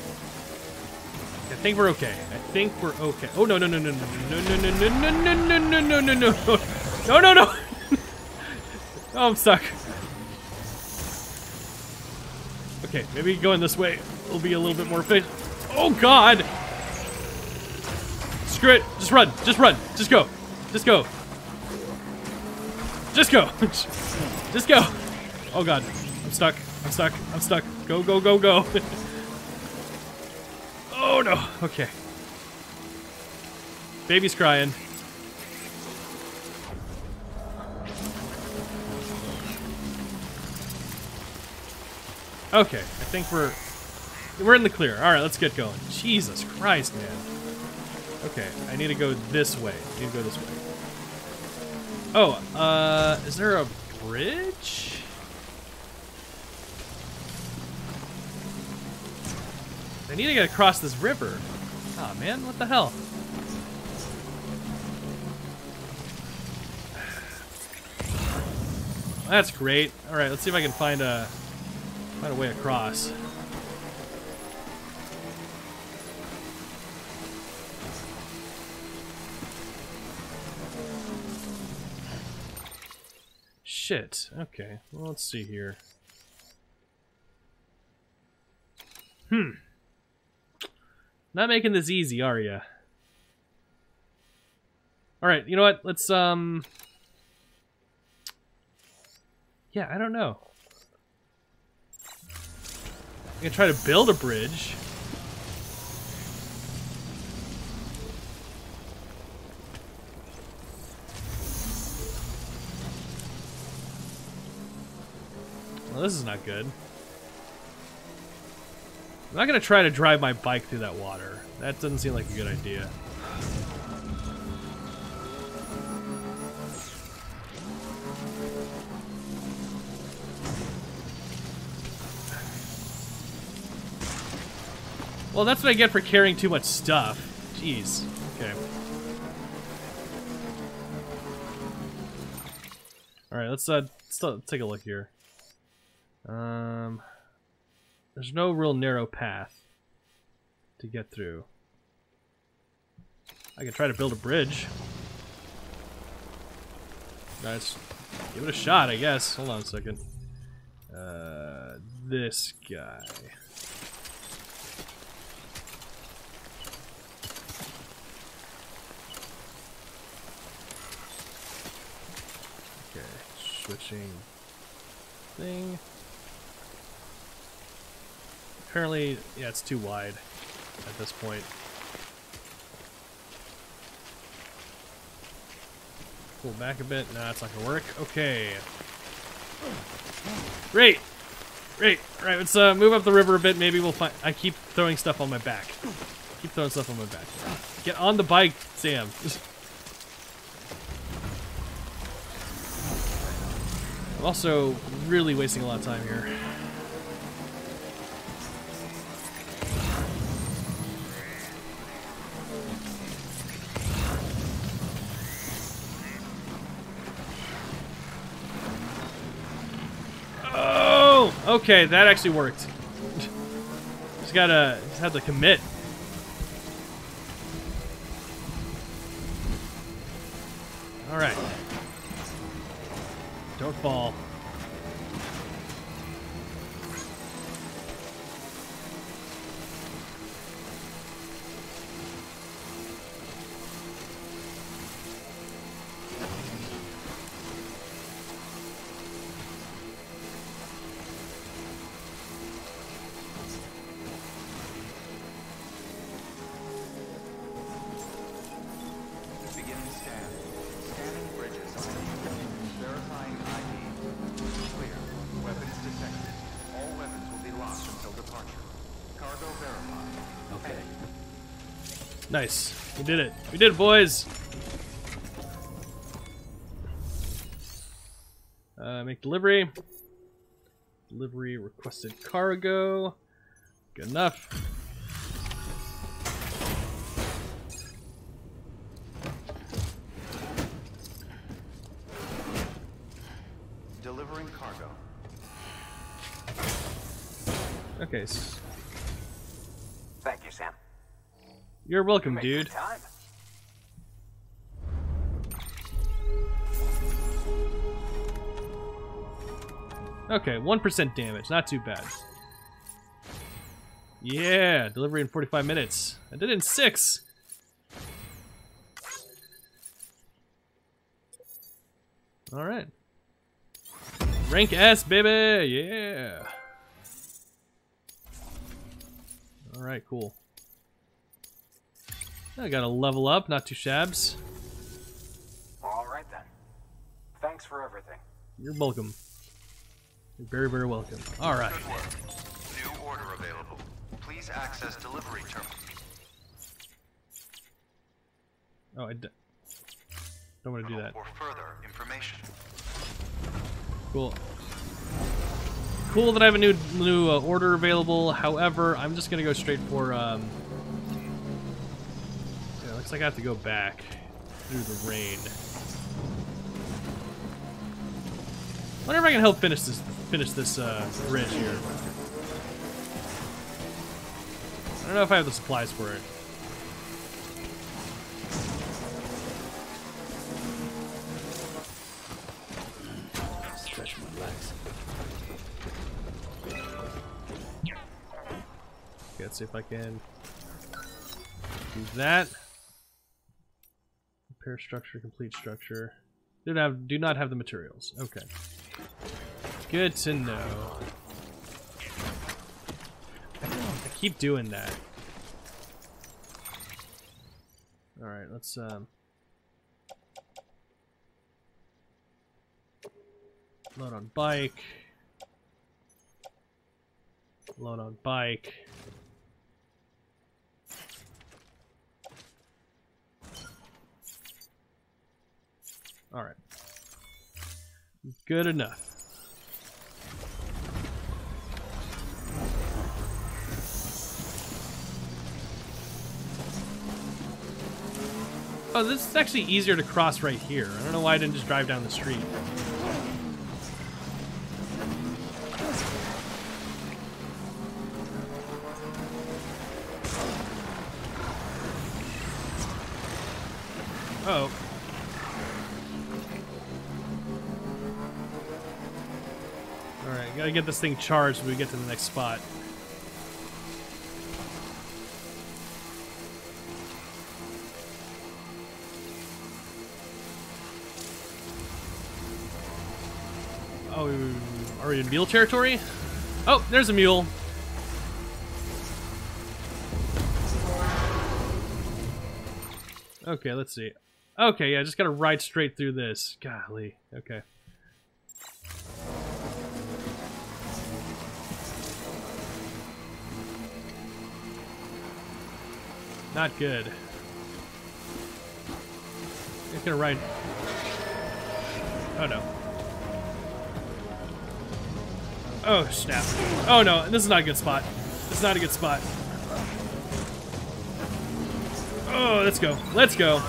I think we're okay. I think we're okay. Oh no no no no no no no no no no no no no no no no no no no. Oh, I'm stuck. Okay, maybe going this way will be a little bit more efficient. Oh god! Screw it. Just run. Just run. Just go. Just go. Just go. Just go. Oh god. I'm stuck. I'm stuck. I'm stuck. Go go go go. Oh no. Okay. Baby's crying. Okay, I think we're we're in the clear. All right, let's get going. Jesus Christ, man. Okay, I need to go this way. I need to go this way. Oh, uh, is there a bridge? I need to get across this river. Oh man, what the hell? That's great. All right, let's see if I can find a find a way across. Shit. Okay. Well, let's see here. Hmm. Not making this easy, are ya? All right. You know what? Let's um. Yeah, I don't know. I'm gonna try to build a bridge. Well, this is not good. I'm not gonna try to drive my bike through that water. That doesn't seem like a good idea. Well, that's what I get for carrying too much stuff. Jeez. Okay. Alright, let's, uh, let's uh, take a look here. Um, there's no real narrow path to get through. I could try to build a bridge. Let's give it a shot, I guess. Hold on a second. Uh, this guy. Okay, switching thing. Apparently, yeah, it's too wide at this point. Pull back a bit. Nah, it's not gonna work. Okay. Great. Great. All right, let's uh, move up the river a bit. Maybe we'll find. I keep throwing stuff on my back. Keep throwing stuff on my back. Get on the bike, Sam. I'm also really wasting a lot of time here. Okay, that actually worked. Just gotta, just have to commit. All right. Don't fall. Nice. We did it. We did it, boys. Uh, make delivery. Delivery requested cargo. Good enough. Delivering cargo. Okay. So Thank you, Sam. you're welcome, dude. Time. Okay, one percent damage. Not too bad. Yeah, delivery in forty-five minutes. I did it in six. All right. Rank S, baby. Yeah. All right, cool. I got a level up, not too shabs. All right then. Thanks for everything. You're welcome. You're very, very welcome. All right. Good work. New order available. Please access delivery terminal. Oh, I d don't want to do that. For further information. Cool. Cool that I have a new new uh, order available. However, I'm just gonna go straight for. Um, yeah, looks like I have to go back through the rain. Wonder if I can help finish this finish this uh, bridge here. I don't know if I have the supplies for it. Stretch my legs. Okay, let's see if I can do that. Repair structure, complete structure. Do not have, do not have the materials. Okay. Good to know. I keep doing that. Alright, let's um load on bike. Load on bike. Alright. Good enough. Oh, this is actually easier to cross right here. I don't know why I didn't just drive down the street. Oh. gotta get this thing charged when we get to the next spot. Oh, are we in mule territory? Oh, there's a mule. Okay, let's see. Okay, yeah, just gotta ride straight through this. Golly. Okay. Not good. Just gonna ride. Oh no. Oh snap. Oh no, this is not a good spot. This is not a good spot. Oh, let's go. Let's go.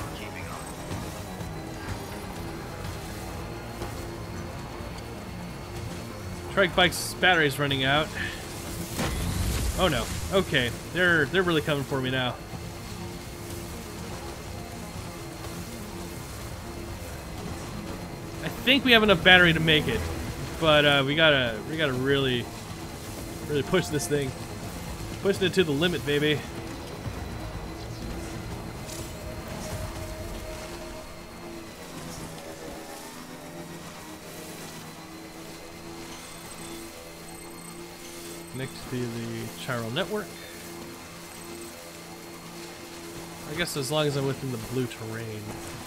Trike bike's battery's running out. Oh no. Okay. They're they're really coming for me now. I think we have enough battery to make it. But uh, we gotta we gotta really really push this thing. Pushing it to the limit, baby. Next to the chiral network. I guess as long as I'm within the blue terrain.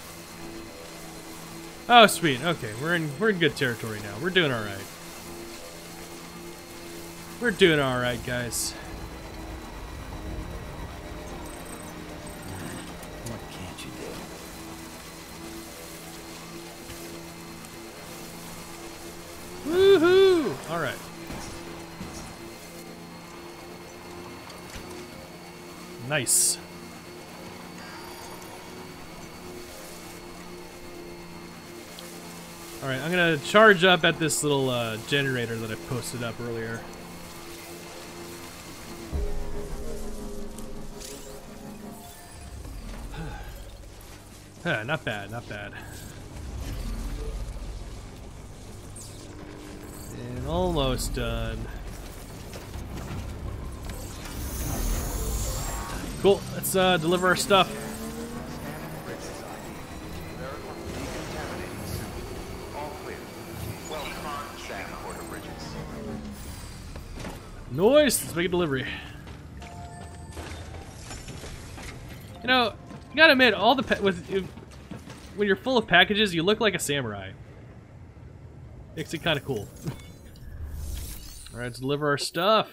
Oh, sweet. Okay, we're in we're in good territory now. We're doing all right. We're doing all right, guys. What can't you do? Woohoo! All right. Nice. Alright, I'm gonna charge up at this little uh, generator that I posted up earlier. Huh, not bad, not bad. And almost done. Cool, let's uh, deliver our stuff. Nice, let's make a delivery. You know, you gotta admit, all the pa with if, when you're full of packages, you look like a samurai. Makes it kind of cool. All right, let's deliver our stuff.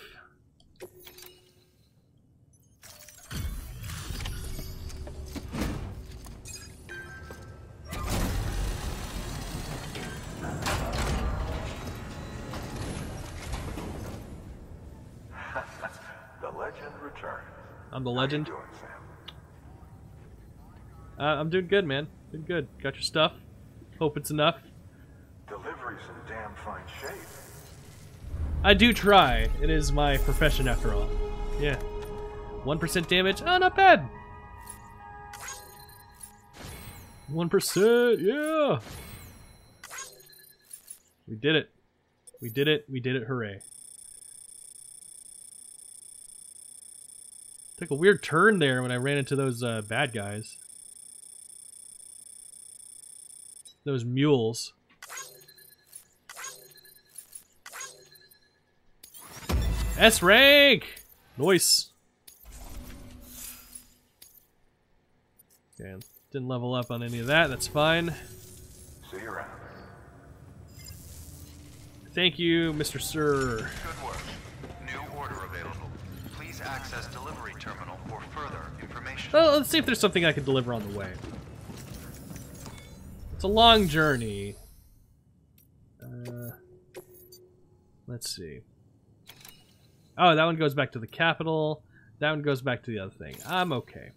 I'm the legend. How you doing, Sam? Uh, I'm doing good, man. Doing good. Got your stuff. Hope it's enough. Delivery's in damn fine shape. I do try. It is my profession after all. Yeah. one percent damage. Oh, not bad. one percent. Yeah. We did it. We did it. We did it. Hooray. Took a weird turn there when I ran into those uh, bad guys. Those mules. S rank! Nice. Okay, didn't level up on any of that. That's fine. See you around. Thank you, Mister Sir. Good work. New order available. Please access delivery terminal for further information. Well, let's see if there's something I can deliver on the way. It's a long journey. Uh, let's see. Oh, that one goes back to the capital. That one goes back to the other thing. I'm okay.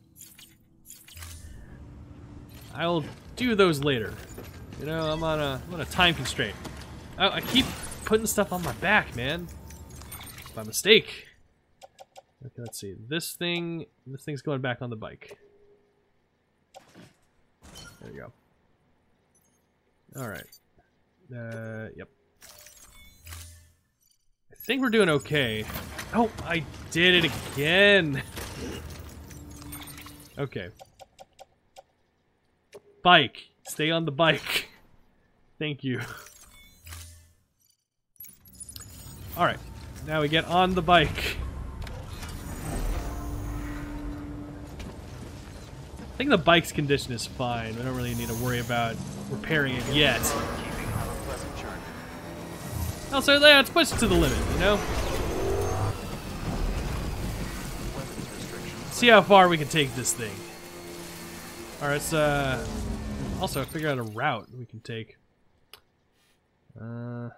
I'll do those later. You know, I'm on a, I'm on a time constraint. Oh, I keep putting stuff on my back, man. By mistake. Okay, let's see. This thing, this thing's going back on the bike. There you go. All right. Uh, yep. I think we're doing okay. Oh, I did it again. Okay. Bike. Stay on the bike. Thank you. Alright. Now we get on the bike. I think the bike's condition is fine. We don't really need to worry about repairing it yet. Keeping on a pleasant journey. Also, yeah, let's push it to the limit, you know? Weapons restrictions. See how far we can take this thing. Alright, let's, uh... also, figure out a route we can take. Uh...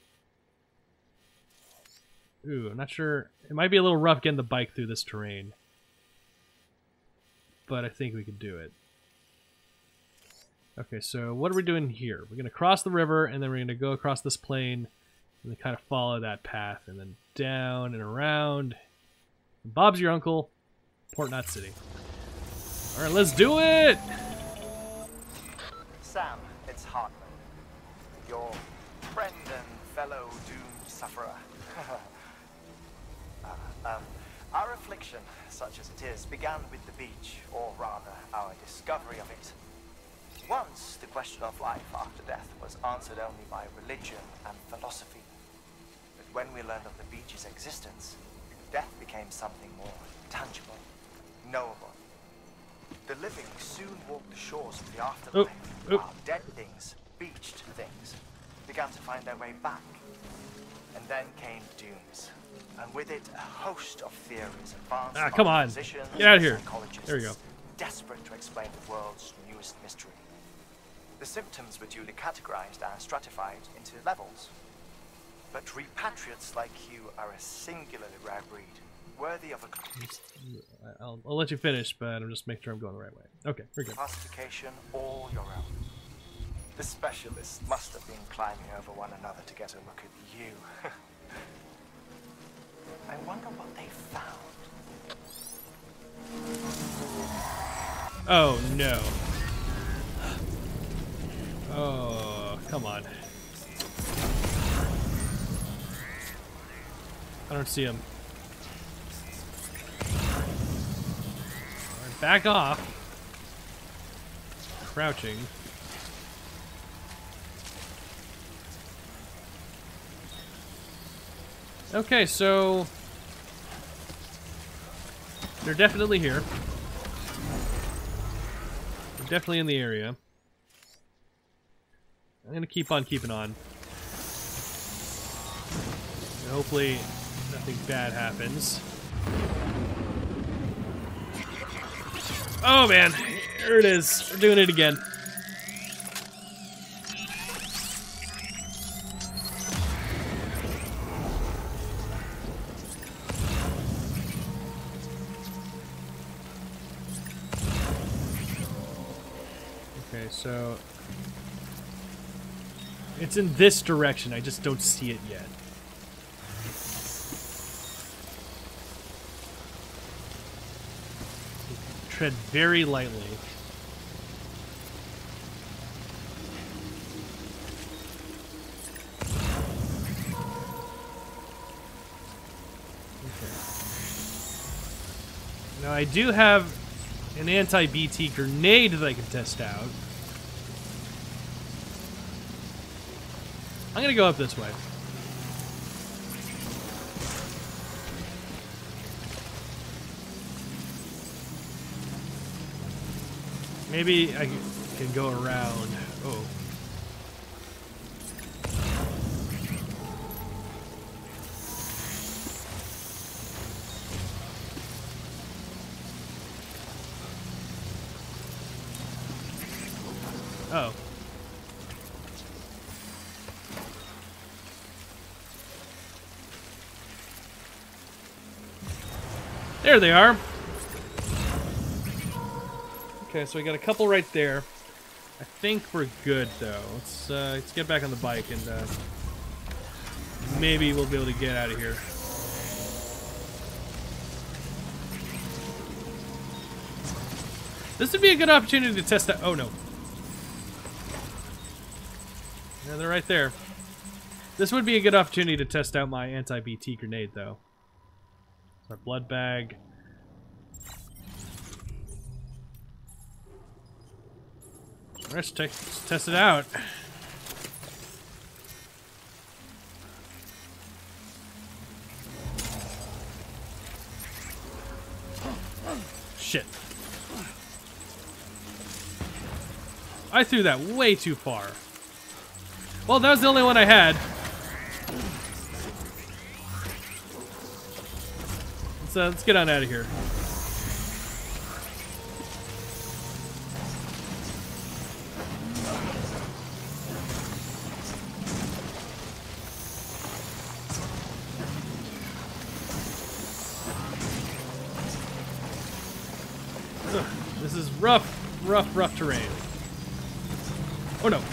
Ooh, I'm not sure. It might be a little rough getting the bike through this terrain. But I think we could do it. Okay, so what are we doing here? We're going to cross the river, and then we're going to go across this plain, and then kind of follow that path, and then down and around. And Bob's your uncle, Port Knot City. Alright, let's do it! Sam, it's Hartman. Your friend and fellow doomed sufferer. uh, um, our affliction, such as it is, began with the beach, or rather, our discovery of it. Once, the question of life after death was answered only by religion and philosophy. But when we learned of the beach's existence, death became something more tangible, knowable. The living soon walked the shores of the afterlife, Oh, oh. while dead things, beached things, began to find their way back. And then came dooms, and with it a host of theories advanced Ah, by come on. physicians Get out of and here. psychologists, There we go. desperate to explain the world's newest mystery. The symptoms were duly categorized and stratified into levels. But repatriates like you are a singularly rare breed, worthy of a I'll, I'll let you finish, but I'm just making sure I'm going the right way. Okay, we're good. classification all your own. The specialists must have been climbing over one another to get a look at you. I wonder what they found. Oh, no. Oh, come on. I don't see him. Alright, back off. Crouching. Okay, so they're definitely here. They're definitely in the area. I'm gonna keep on keeping on. And hopefully nothing bad happens. Oh man, here it is. We're doing it again. Okay, so it's in this direction. I just don't see it yet. Tread very lightly. Okay. Now I do have an anti-B T grenade that I can test out. I'm gonna go up this way. Maybe I can go around. Oh. Oh. There they are. Okay, so we got a couple right there. I think we're good though. Let's uh, let's get back on the bike and uh, maybe we'll be able to get out of here. This would be a good opportunity to test out. Oh no. Yeah, they're right there. This would be a good opportunity to test out my anti-B T grenade, though. Our blood bag. Let's, let's test it out. Shit. I threw that way too far. Well, that was the only one I had. Let's, uh, let's get on out of here. Ugh, this is rough, rough, rough terrain. Oh no.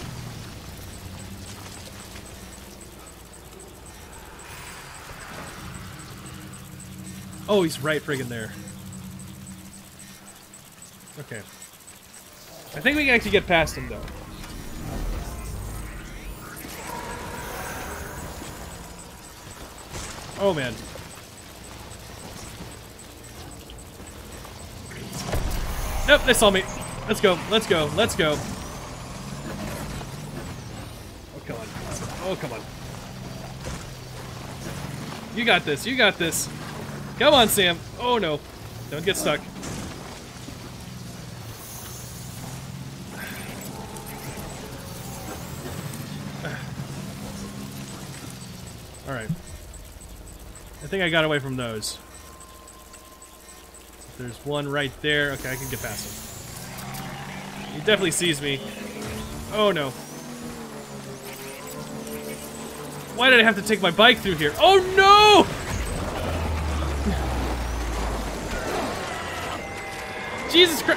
Oh, he's right friggin' there. Okay. I think we can actually get past him, though. Oh, man. Nope, they saw me. Let's go, let's go, let's go. Oh, come on. Oh, come on. You got this, you got this. Come on, Sam. Oh, no. Don't get stuck. Alright. I think I got away from those. There's one right there. Okay, I can get past him. He definitely sees me. Oh, no. Why did I have to take my bike through here? Oh, no! Jesus Christ!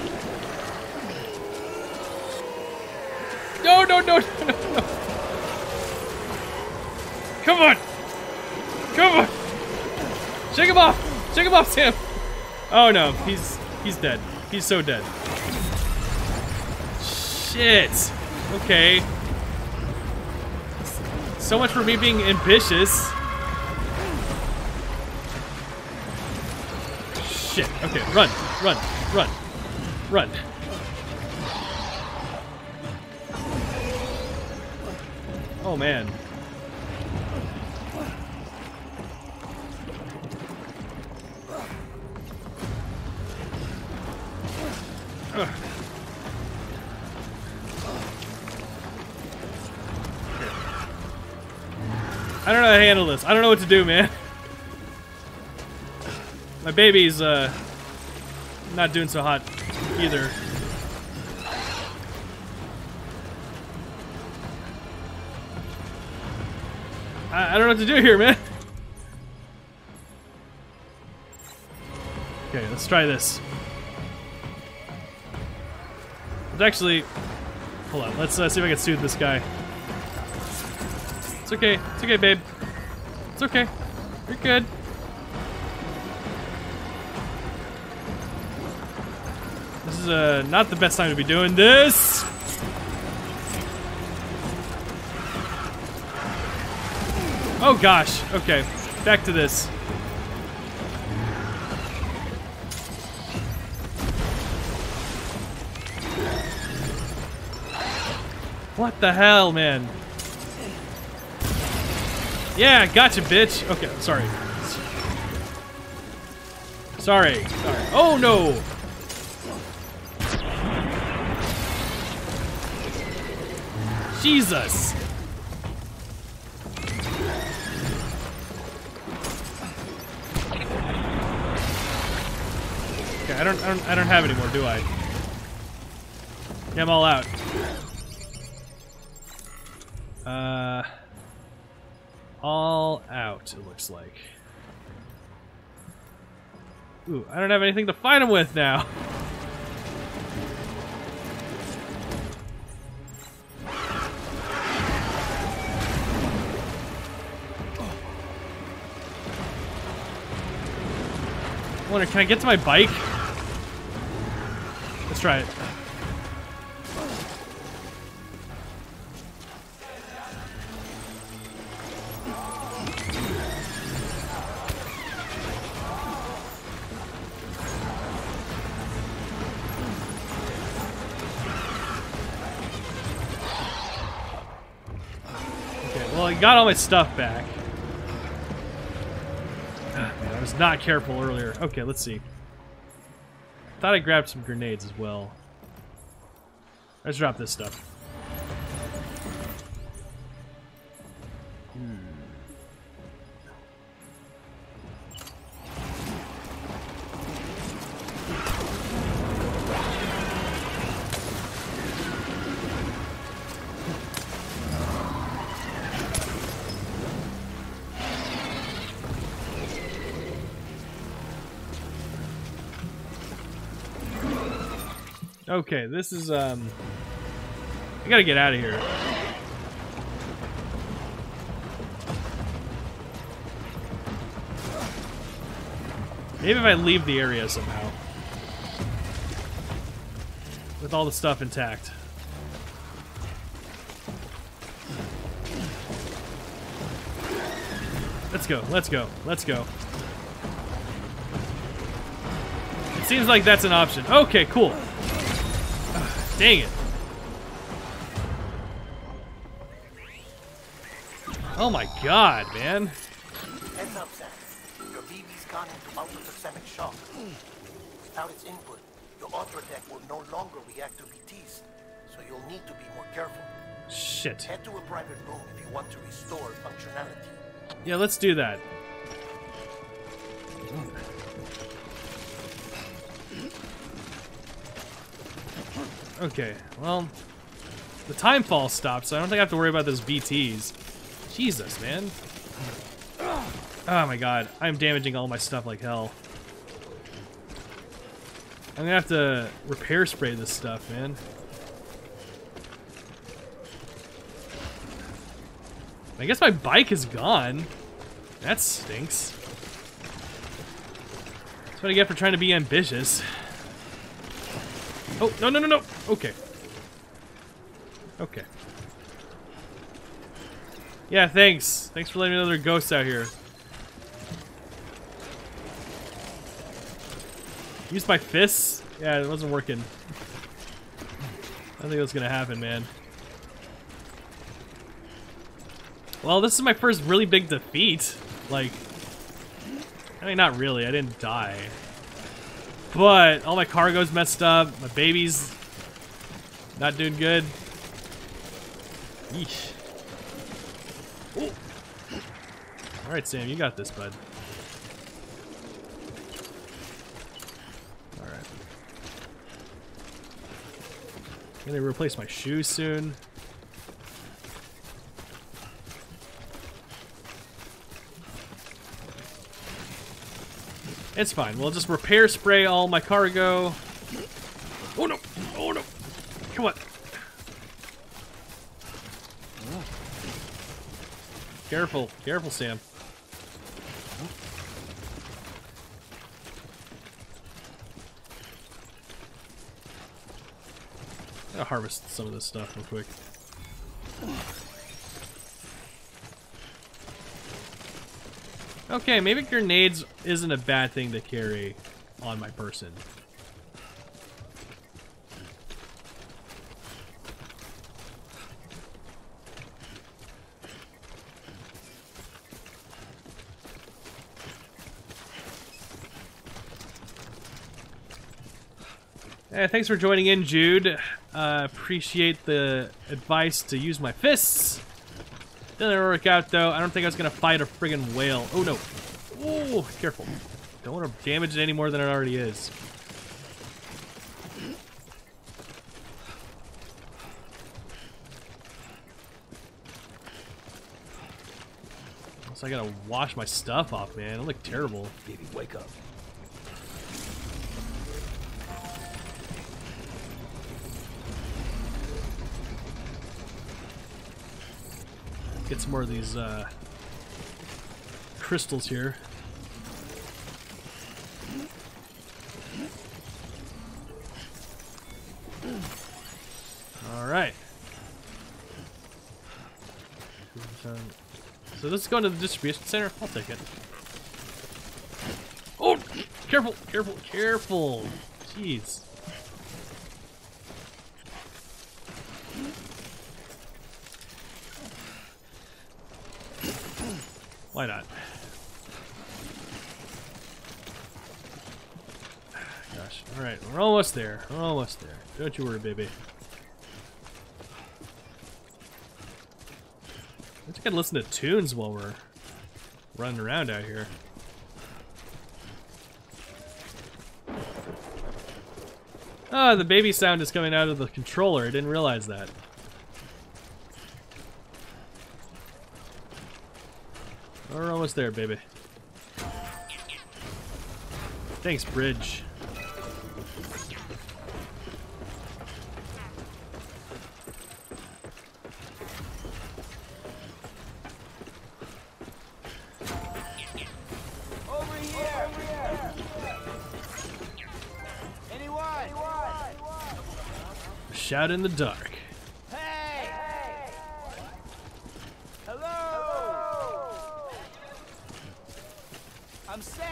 No, no, no, no, no, no! Come on! Come on! Shake him off! Shake him off, Sam! Oh no, he's he's dead. He's so dead. Shit! Okay. So much for me being ambitious. Shit. Okay, run, run. Run. Run. Oh, man. Ugh. I don't know how to handle this. I don't know what to do, man. My baby's, uh... not doing so hot either. I, I don't know what to do here, man. Okay, let's try this. Let's actually... Hold on, let's uh, see if I can soothe this guy. It's okay, it's okay, babe. It's okay. You're good. This is uh, not the best time to be doing this. Oh gosh, okay. Back to this. What the hell, man? Yeah, gotcha, bitch. Okay, sorry. Sorry, sorry. Oh no! Jesus! Okay, I don't, I don't, I don't have any more, do I? Yeah, I'm all out. Uh, all out. It looks like. Ooh, I don't have anything to fight him with now. I wonder, can I get to my bike? Let's try it. Well, I got all my stuff back. Ah, man, I was not careful earlier. Okay, let's see. Thought I grabbed some grenades as well. Let's drop this stuff. Hmm. Okay, this is, um... I gotta get out of here. Maybe if I leave the area somehow. With all the stuff intact. Let's go, let's go, let's go. It seems like that's an option. Okay, cool. Dang it. Oh my god, man. Heads up, Sam. Your B B's gone into ultrasonic shock. Without its input, your Ultra deck will no longer react to B Ts, so you'll need to be more careful. Shit. Head to a private room if you want to restore functionality. Yeah, let's do that. Okay, well, the time fall stopped, so I don't think I have to worry about those B Ts. Jesus, man. Oh my god, I'm damaging all my stuff like hell. I'm gonna have to repair spray this stuff, man. I guess my bike is gone. That stinks. That's what I get for trying to be ambitious. Oh, no, no, no, no. Okay. Okay. Yeah, thanks. Thanks for letting me know there are ghosts out here. Use my fists? Yeah, it wasn't working. I don't think that's gonna happen, man. Well, this is my first really big defeat. Like, I mean, not really. I didn't die. But all my cargo's messed up. My baby's not doing good. Yeesh. Ooh. All right, Sam, you got this, bud. All right. I'm gonna replace my shoes soon. It's fine. We'll just repair spray all my cargo. Oh no! Oh no! Come on! Careful, careful, Sam. I'll harvest some of this stuff real quick. Okay, maybe grenades isn't a bad thing to carry on my person. Hey, thanks for joining in, Jude. Uh, appreciate the advice to use my fists. Didn't work out, though. I don't think I was going to fight a friggin' whale. Oh, no. Oh, careful. Don't want to damage it any more than it already is. So I gotta wash my stuff off, man. I look terrible. Baby, wake up. Get some more of these uh, crystals here. All right. So this is going to the distribution center. I'll take it. Oh, careful, careful, careful. Jeez. Why not? Gosh. Alright, we're almost there. We're almost there. Don't you worry, baby. I just gotta listen to tunes while we're running around out here. Ah, the baby sound is coming out of the controller. I didn't realize that. We're almost there, baby. Thanks, Bridge. Over here! Over here! Anyone? Shout in the dark. Hey! Hey! Hello! I'm Sam!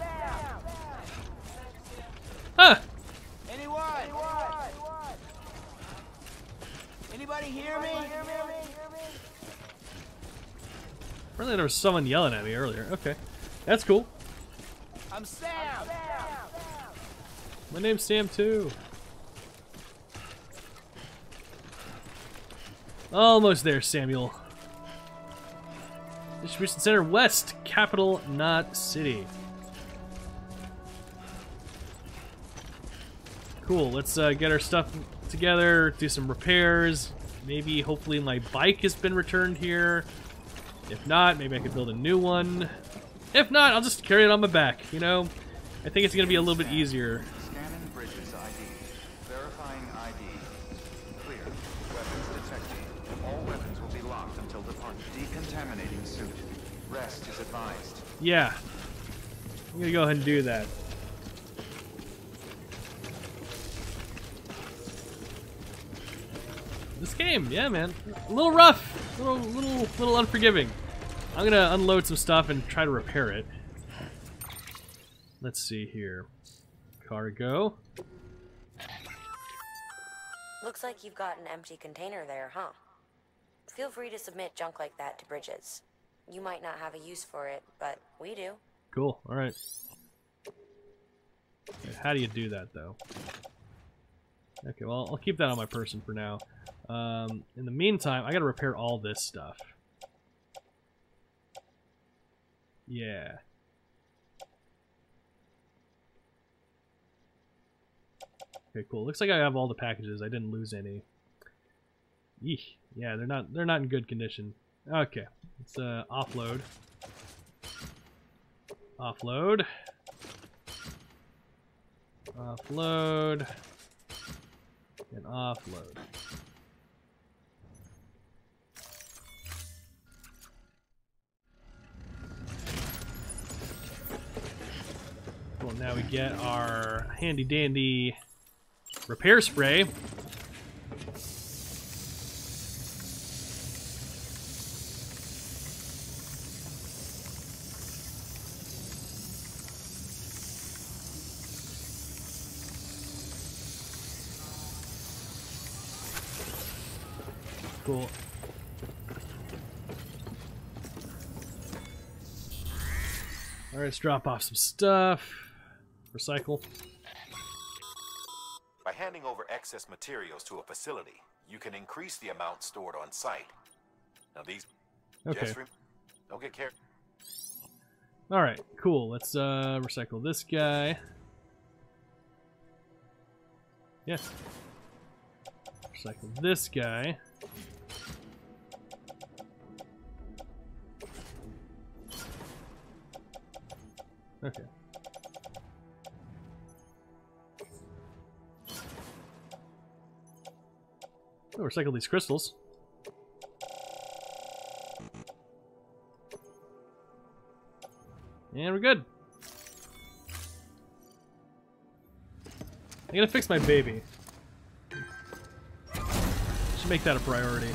Huh! Anyone? Anybody hear me? Apparently there was someone yelling at me earlier. Okay. That's cool. I'm Sam! My name's Sam too. Almost there, Samuel. Distribution Center West, Capital Knot City. Cool, let's uh, get our stuff together, do some repairs. Maybe, hopefully my bike has been returned here. If not, maybe I could build a new one. If not, I'll just carry it on my back, you know? I think it's gonna be a little bit easier. Scanning Bridges I D. Verifying I D. Clear. Weapons detected. All weapons will be locked until departure. Decontaminating suit. Rest is advised. Yeah. I'm gonna go ahead and do that. This game, yeah, man, a little rough, a little, little, little unforgiving. I'm gonna unload some stuff and try to repair it. Let's see here. Cargo. Looks like you've got an empty container there, huh? Feel free to submit junk like that to Bridges. You might not have a use for it, but we do. Cool, alright. Okay, how do you do that, though? Okay, well, I'll keep that on my person for now. Um, in the meantime, I gotta repair all this stuff. Yeah. Okay, cool. Looks like I have all the packages. I didn't lose any. Eesh. Yeah, they're not they're not in good condition. Okay. Let's uh offload. Offload. Offload. And offload. Well, now we get our handy dandy repair spray. Cool. Alright, let's drop off some stuff. Recycle. By handing over excess materials to a facility, you can increase the amount stored on site. Now these... Okay. Just don't get carried. Alright, cool. Let's uh, recycle this guy. Yes. Recycle this guy. Okay. Oh, recycle these crystals. And we're good. I gotta fix my baby. Should make that a priority.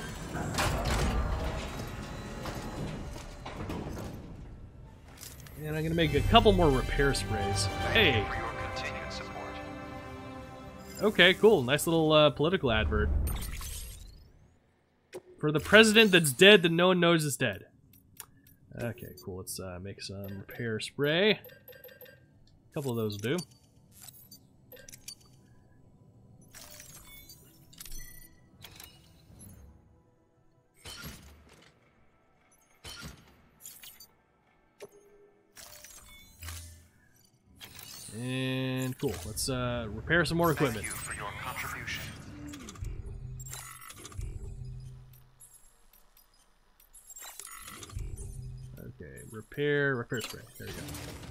And I'm gonna make a couple more repair sprays. Hey! For your continued support. Okay, cool. Nice little uh, political advert. For the president that's dead that no one knows is dead. Okay, cool. Let's uh, make some repair spray. A couple of those will do. And cool. Let's uh, repair some more equipment. Thank you for your contribution. Okay, repair, repair spray. There we go.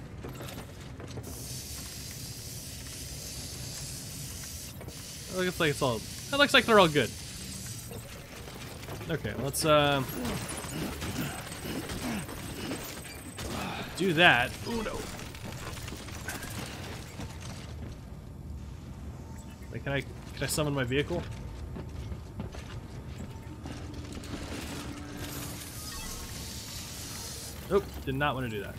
It looks like it's all. It looks like they're all good. Okay, let's uh, do that. Oh no. Wait, can I can I summon my vehicle? Nope, did not want to do that.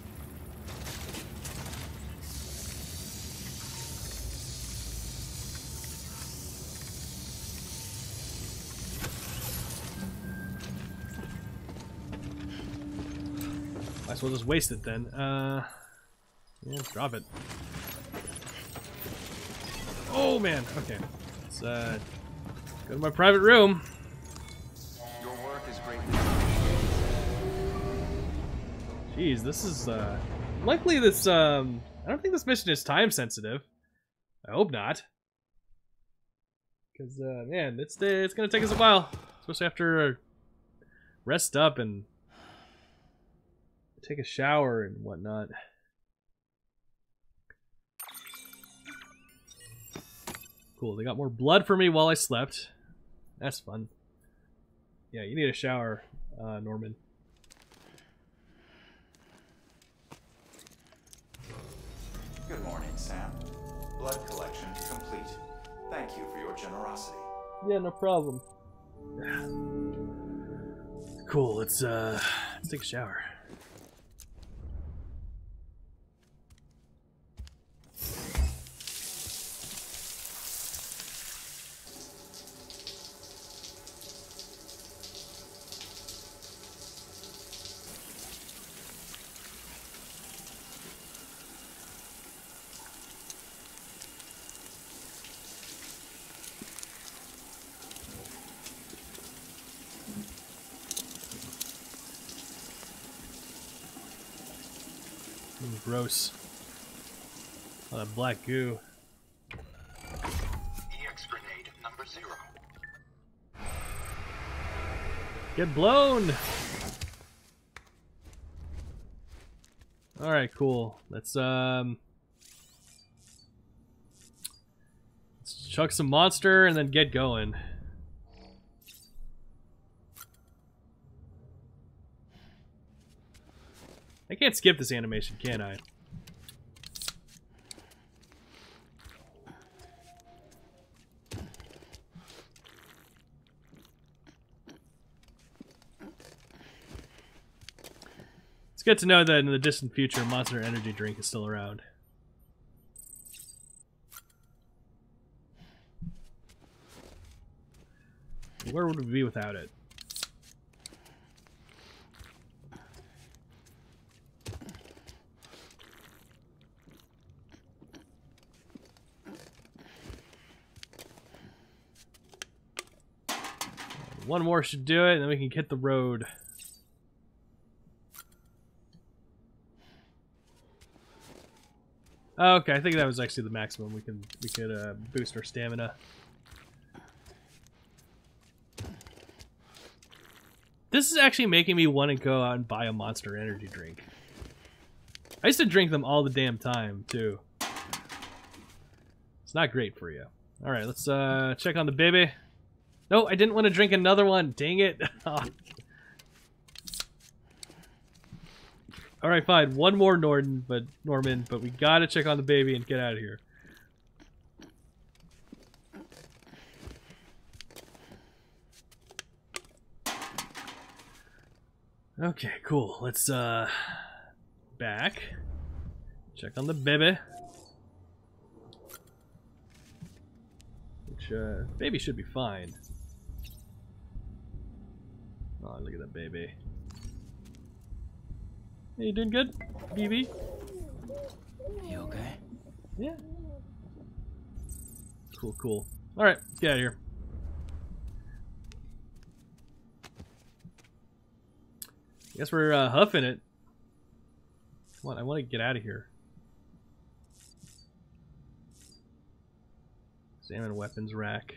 Might as well just waste it then. Uh, yeah, drop it. Oh man, okay. Let's uh, go to my private room. Your work is greatly Jeez, this is uh luckily this um I don't think this mission is time sensitive. I hope not. Cause uh man, it's it's gonna take us a while. Especially after rest up and take a shower and whatnot. Cool, they got more blood for me while I slept. That's fun. Yeah, you need a shower, uh, Norman. Good morning, Sam. Blood collection complete. Thank you for your generosity. Yeah, no problem. Cool, let's uh let's take a shower. Ooh, gross. Oh, that black goo. E X grenade number zero. Get blown! Alright, cool. Let's um let's chuck some monster and then get going. I can't skip this animation, can I? It's good to know that in the distant future, Monster Energy drink is still around. Where would we be without it? One more should do it, and then we can hit the road. Okay, I think that was actually the maximum. We can we could uh, boost our stamina. This is actually making me want to go out and buy a Monster Energy drink. I used to drink them all the damn time too. It's not great for you. All right, let's uh, check on the baby. No, I didn't want to drink another one. Dang it. Alright, fine. One more Norton, but Norman, but we gotta check on the baby and get out of here. Okay, cool. Let's uh back. Check on the baby. Which uh baby should be fine. Oh, look at that baby. Hey, you doing good, B B? You okay? Yeah. Cool, cool. Alright, let's get out of here. Guess we're uh, huffing it. Come on, I want to get out of here. Examine weapons rack.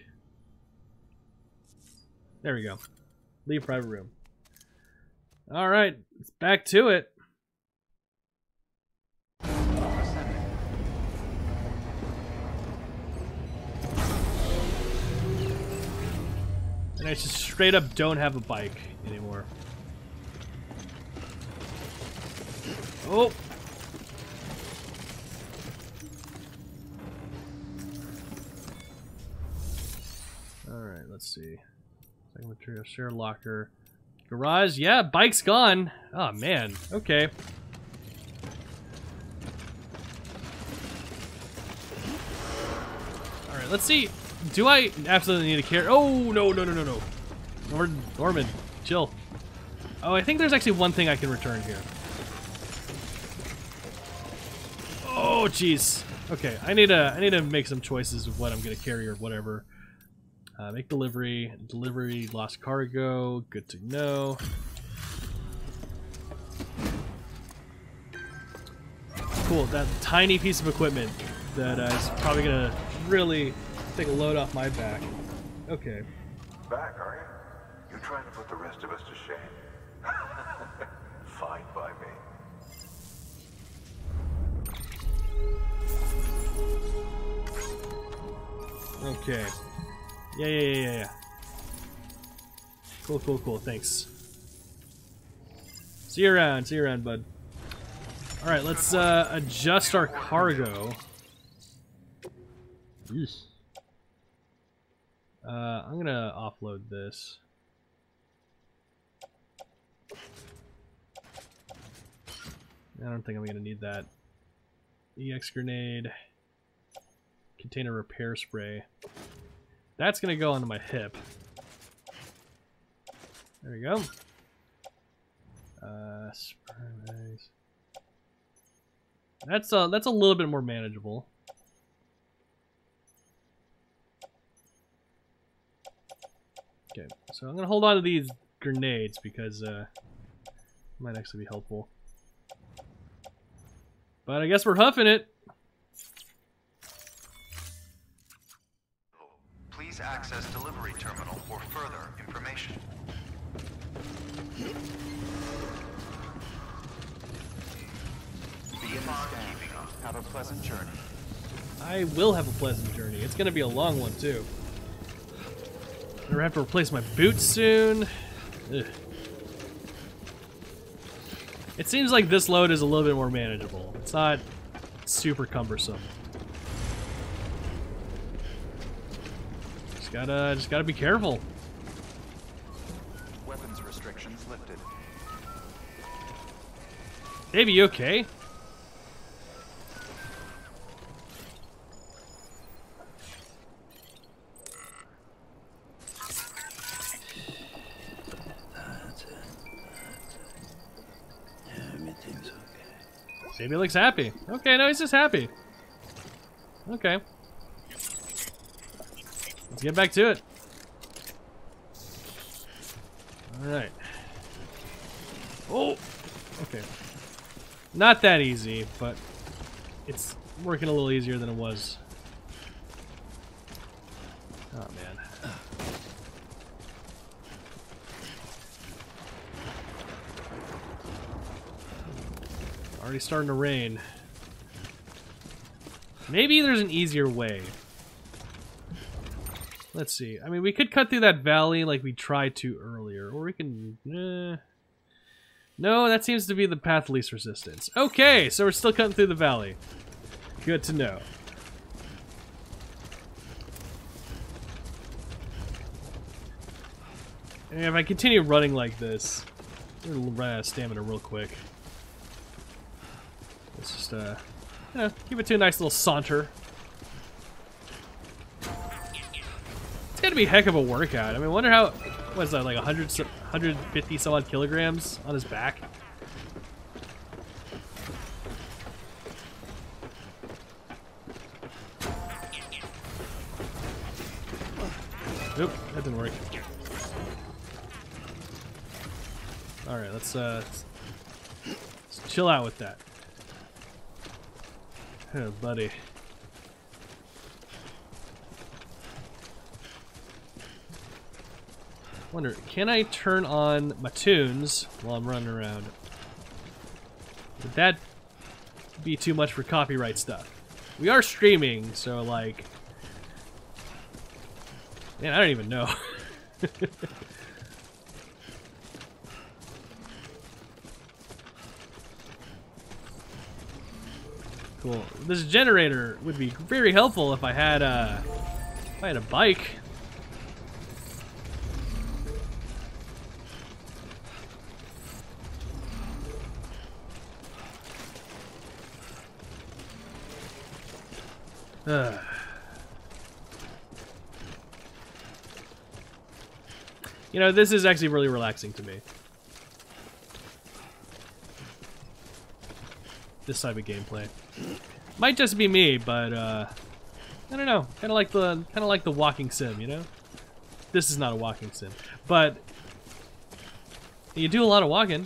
There we go. Leave private room. Alright, it's back to it. And I just straight up don't have a bike anymore. Oh! Alright, let's see. Second material, share locker. Garage, yeah, bike's gone. Oh man, okay. Alright, let's see. Do I absolutely need to carry? Oh, no, no, no, no, no. Norman, Norman, chill. Oh, I think there's actually one thing I can return here. Oh, jeez. Okay, I need to I need to make some choices of what I'm gonna carry or whatever. Uh, make delivery, delivery, lost cargo. Good to know. Cool. That tiny piece of equipment that uh, is probably gonna really take a load off my back. Okay. Back, are you? You trying to put the rest of us to shame? Fine by me. Okay. Yeah, yeah, yeah, yeah, yeah. Cool, cool, cool. Thanks. See you around. See you around, bud. All right, let's uh, adjust our cargo. Yeesh. Uh, I'm gonna offload this. I don't think I'm gonna need that. E X grenade. Container repair spray. That's gonna go onto my hip. There we go. Uh, sprays. That's uh, that's a little bit more manageable. Okay, so I'm gonna hold on to these grenades because uh, might actually be helpful. But I guess we're huffing it. Please access delivery terminal for further information. Be in keeping up. Have a pleasant journey. I will have a pleasant journey. It's gonna be a long one too. I'm gonna have to replace my boots soon. Ugh. It seems like this load is a little bit more manageable. It's not super cumbersome. Just gotta, just gotta be careful. Weapons restrictions lifted. Davey, you okay? Davey looks happy. Okay, no, he's just happy. Okay. Let's get back to it. Alright. Oh! Okay. Not that easy, but it's working a little easier than it was. Oh, man. Already starting to rain. Maybe there's an easier way. Let's see. I mean, we could cut through that valley like we tried to earlier, or we can... Eh. No, that seems to be the path of least resistance. Okay, so we're still cutting through the valley. Good to know. And if I continue running like this, I'm gonna run out of stamina real quick. Let's just, uh, you know, keep it to a nice little saunter. It's gotta be a heck of a workout. I mean, I wonder how, what is that, like one hundred, one hundred fifty some odd kilograms on his back? Oop, that didn't work. Alright, let's, uh, let's chill out with that. Oh, buddy. Wonder, can I turn on my tunes while I'm running around? Would that be too much for copyright stuff? We are streaming, so like... Man, I don't even know. Cool. This generator would be very helpful if I had a, if I had a bike. Ugh. You know, this is actually really relaxing to me. This type of gameplay. Might just be me, but uh, I don't know. Kind of like the kind of like the walking sim, you know. This is not a walking sim, but you do a lot of walking.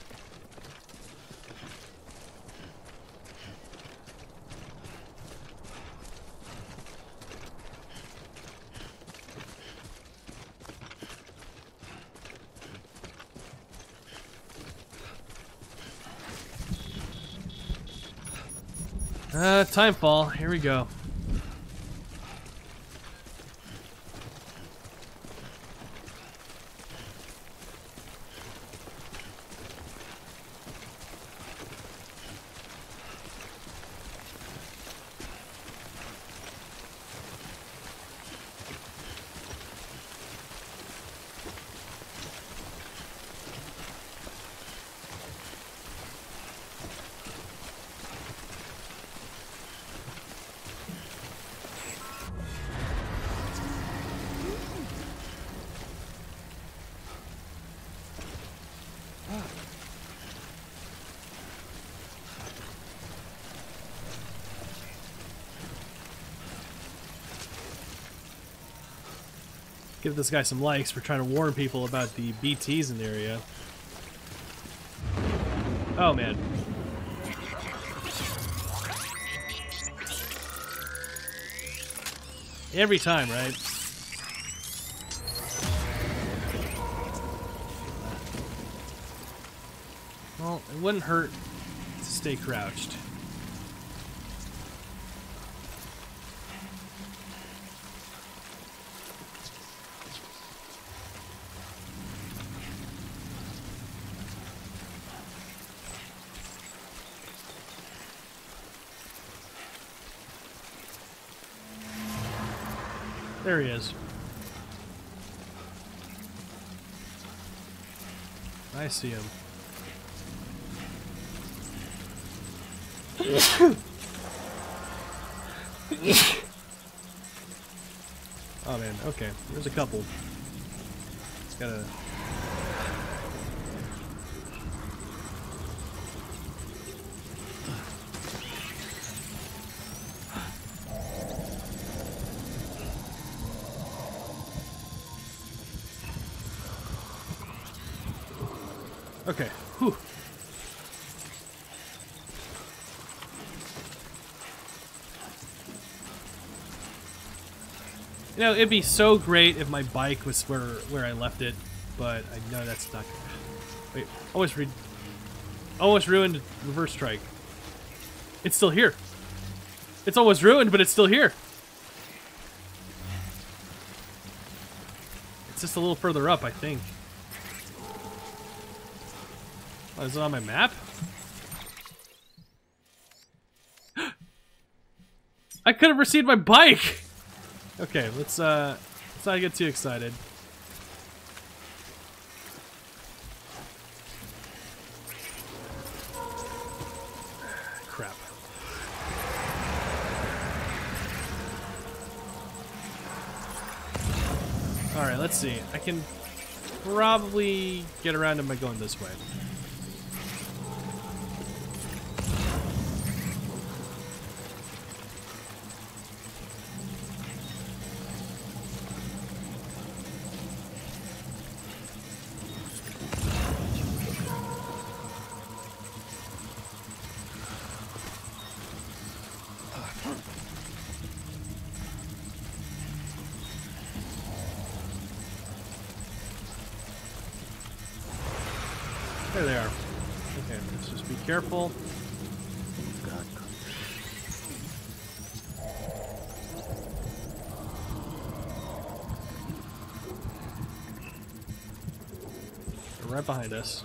Uh, Timefall. Here we go. Give this guy some likes for trying to warn people about the B Ts in the area. Oh man. Every time, right? Well, it wouldn't hurt to stay crouched. There he is. I see him. Oh man, okay. There's a couple. It's gotta... Okay. Whew. You know, it'd be so great if my bike was where where I left it, but I know that's not. Wait, almost re almost ruined reverse strike. It's still here. It's almost ruined, but it's still here. It's just a little further up, I think. Oh, is it on my map? I could have received my bike! Okay, let's uh let's not get too excited. Crap. Alright, let's see. I can probably get around him by going this way. There they are. Okay, let's just be careful. They're right behind us.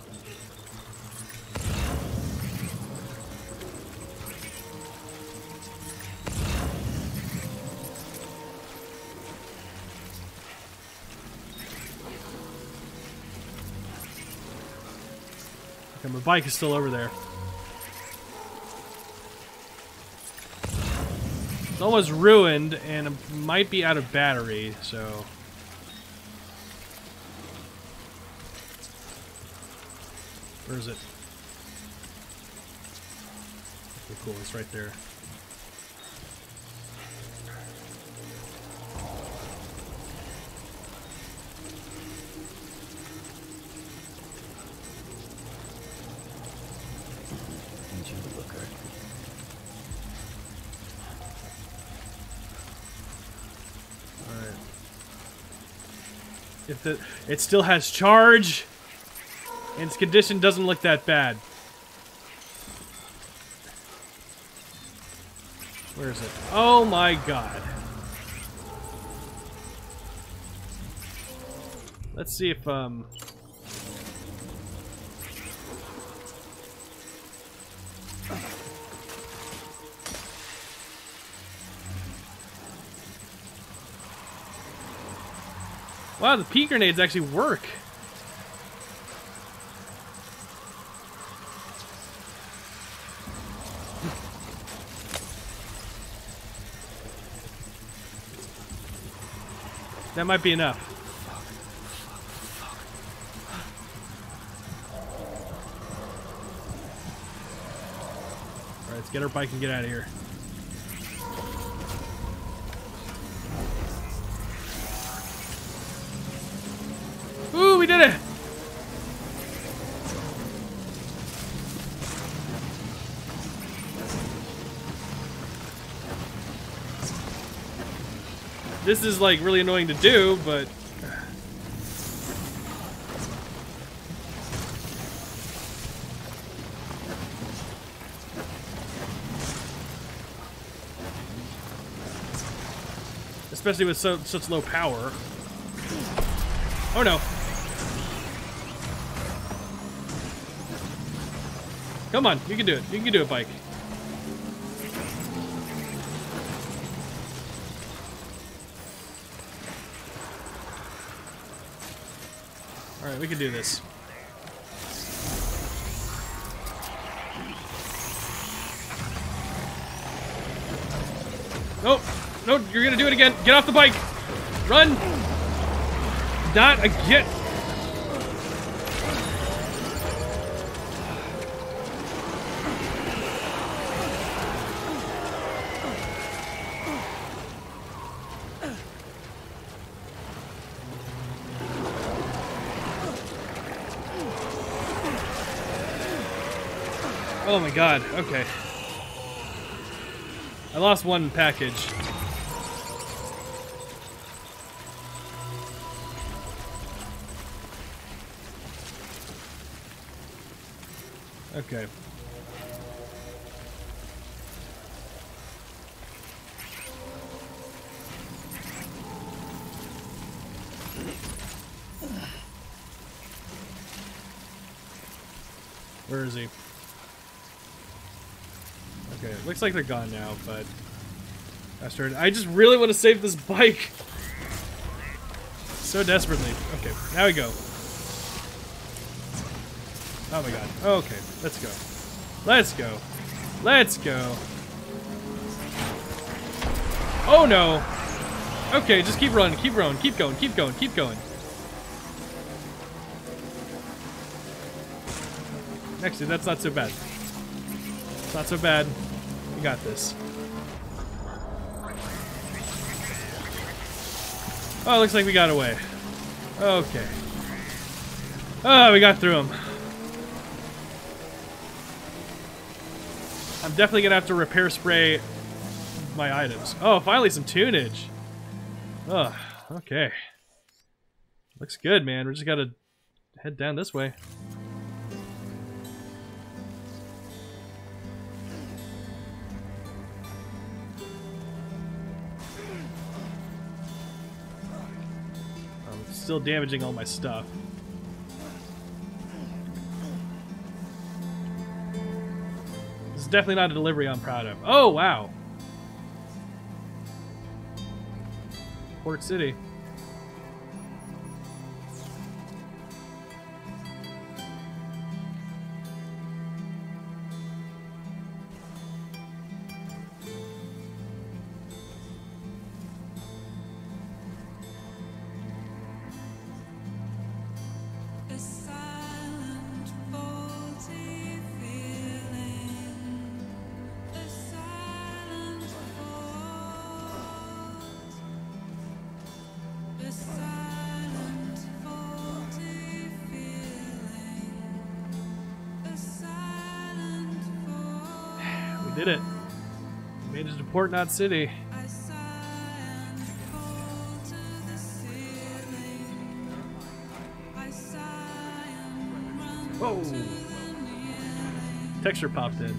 Okay, my bike is still over there. It's almost ruined, and it might be out of battery, so... Where is it? Okay, cool, it's right there. Alright. If the it still has charge, and its condition doesn't look that bad. Where is it? Oh my god. Let's see if um wow, the pea grenades actually work. That might be enough. Alright, let's get our bike and get out of here. Ooh, we did it! This is like really annoying to do, but especially with so such low power. Oh no. Come on, you can do it. You can do it, bike. Alright, we can do this. Nope. No, you're gonna do it again. Get off the bike. Run. Not again. Oh my god, okay. I lost one package. Okay. Where is he? Okay, looks like they're gone now, but I started. I just really want to save this bike so desperately. Okay, now we go. Oh my god. Okay, let's go. Let's go. Let's go. Oh no. Okay, just keep running, keep running, keep going, keep going, keep going. Actually, that's not so bad. It's not so bad. We got this. Oh, looks like we got away. Okay. Oh, we got through them. I'm definitely gonna have to repair spray my items. Oh, finally some tunage. Oh, okay. Looks good, man. We just gotta head down this way. still damaging all my stuff. This is definitely not a delivery I'm proud of. Oh, wow. Port City. Did it. We made it to Port Knot City. Whoa! Texture popped in.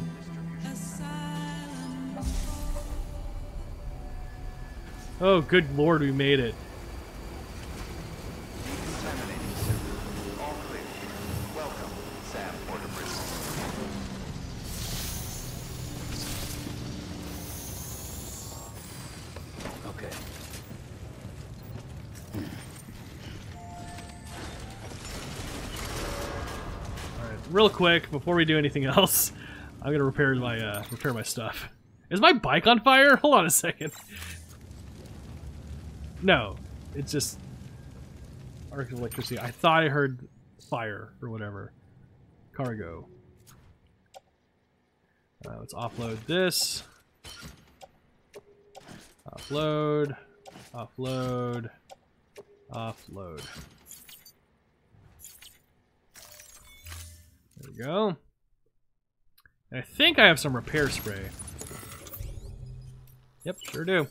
Oh, good lord, we made it. All clear. Welcome, Sam Porter-Briscoe. Okay. Alright, real quick, before we do anything else, I'm gonna repair my uh, repair my stuff. Is my bike on fire? Hold on a second. No, it's just arc of electricity. I thought I heard fire or whatever. Cargo. Uh, let's offload this. Offload. Offload. Offload. There we go. And I think I have some repair spray. Yep, sure do.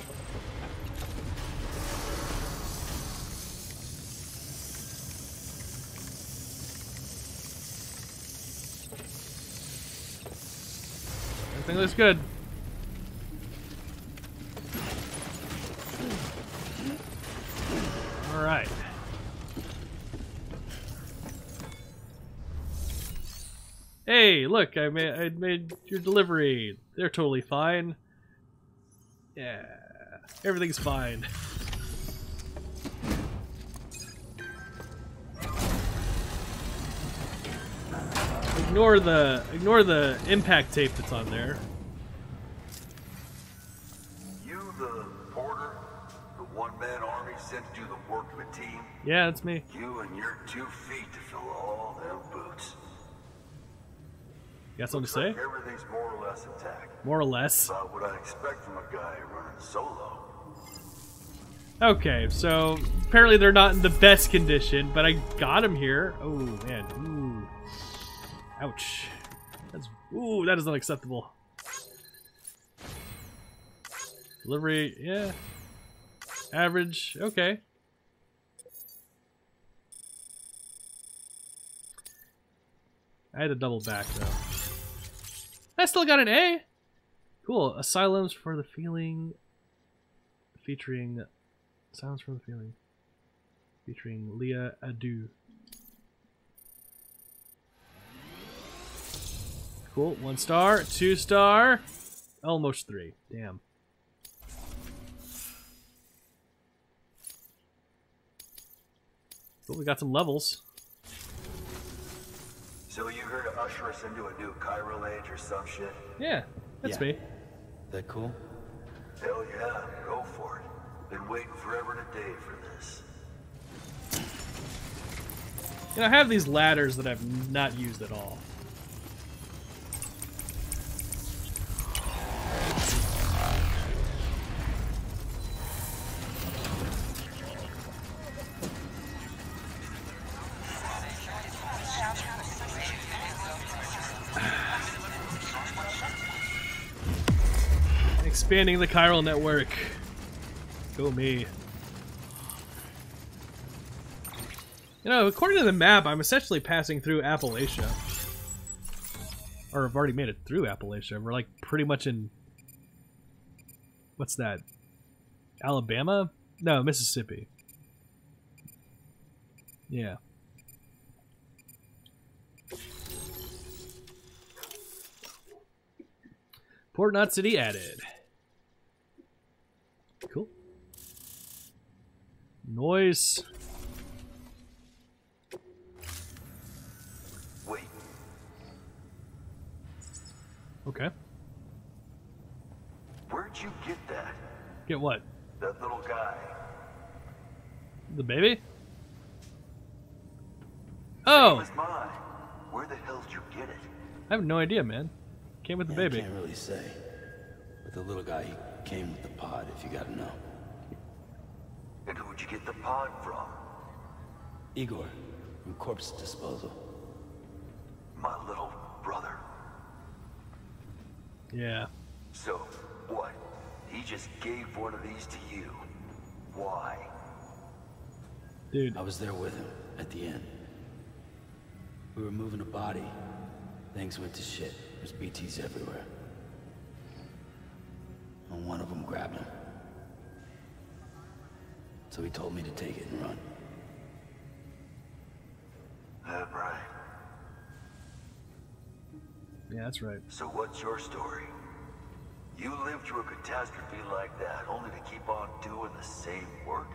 Everything looks good. All right. Hey, look! I made I made your delivery. They're totally fine. Yeah, everything's fine. Ignore the ignore the impact tape that's on there. You the porter? The one-man army sent to do the work of a team? Yeah, that's me. You and your two feet to fill all them boots. Got something Looks to say? like everything's more or less intact. More or less. About what I expect from a guy running solo. Okay, so apparently they're not in the best condition, but I got them here. Oh man, ooh, ouch. That's ooh, that is unacceptable. Delivery, yeah. Average, okay. I had to double back though. I still got an A. Cool. Asylums for the Feeling, featuring Sounds from the Feeling, featuring Leah Adu. Cool. One star, two star, almost three. Damn. Cool. We got some levels. So you here to usher us into a new chiral age or some shit? Yeah, that's Yeah. me. That cool? Hell yeah, go for it. Been waiting forever and a day for this. You know, I have these ladders that I've not used at all. Expanding the chiral network. Go me. You know, according to the map, I'm essentially passing through Appalachia. Or I've already made it through Appalachia. We're like pretty much in... What's that? Alabama? No, Mississippi. Yeah. Port Knot City added. Cool. Noise. Wait. Okay. Where'd you get that? Get what? That little guy. The baby? Oh! Same as mine. Where the hell did you get it? I have no idea, man. Came with the Yeah, baby. I can't really say. But the little guy, he came with the pod, if you gotta know. And who'd you get the pod from? Igor, from Corpse Disposal. My little brother. Yeah. So, what? He just gave one of these to you. Why? Dude. I was there with him, at the end. We were moving a body. Things went to shit. There's B Ts everywhere. And one of them grabbed him. So he told me to take it and run. That right. Yeah, that's right. So what's your story? You lived through a catastrophe like that, only to keep on doing the same work?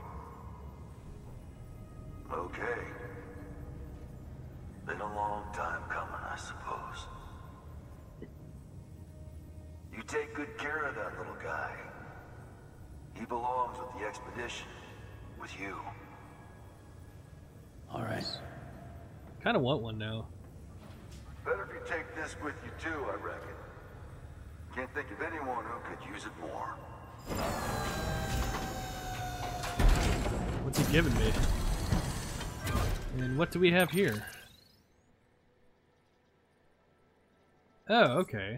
Okay. Been a long time coming, I suppose. You take good care of that little guy. He belongs with the expedition. With you. Alright. Kinda want one now. Better if you take this with you too, I reckon. Can't think of anyone who could use it more. What's he giving me? And what do we have here? Oh, okay.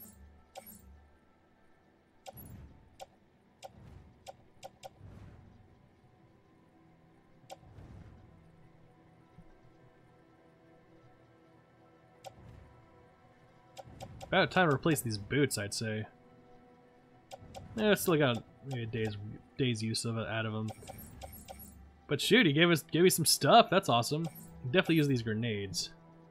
About time to replace these boots, I'd say. Yeah, I still got maybe a day's day's use of it out of them. But shoot, he gave us gave me some stuff. That's awesome. Definitely use these grenades.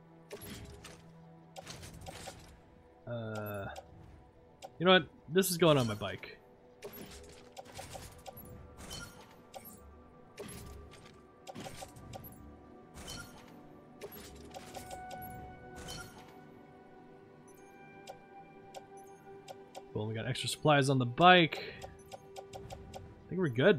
Uh, you know what? This is going on my bike. Cool, we got extra supplies on the bike. I think we're good.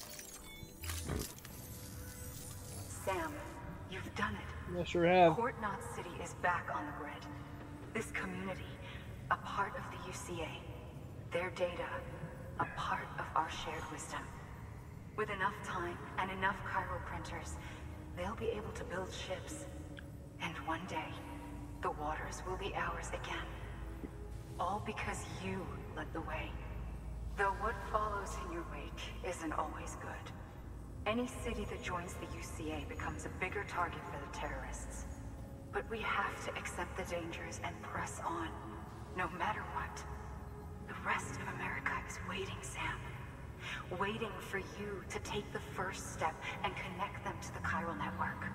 Sam, you've done it. I sure have. Port Knot City is back on the grid. This community, a part of the U C A. Their data, a part of our shared wisdom. With enough time and enough chiral printers, they'll be able to build ships. And one day, the waters will be ours again. All because you led the way. Though what follows in your wake isn't always good. Any city that joins the U C A becomes a bigger target for the terrorists. But we have to accept the dangers and press on, no matter what. The rest of America is waiting, Sam. Waiting for you to take the first step and connect them to the chiral network.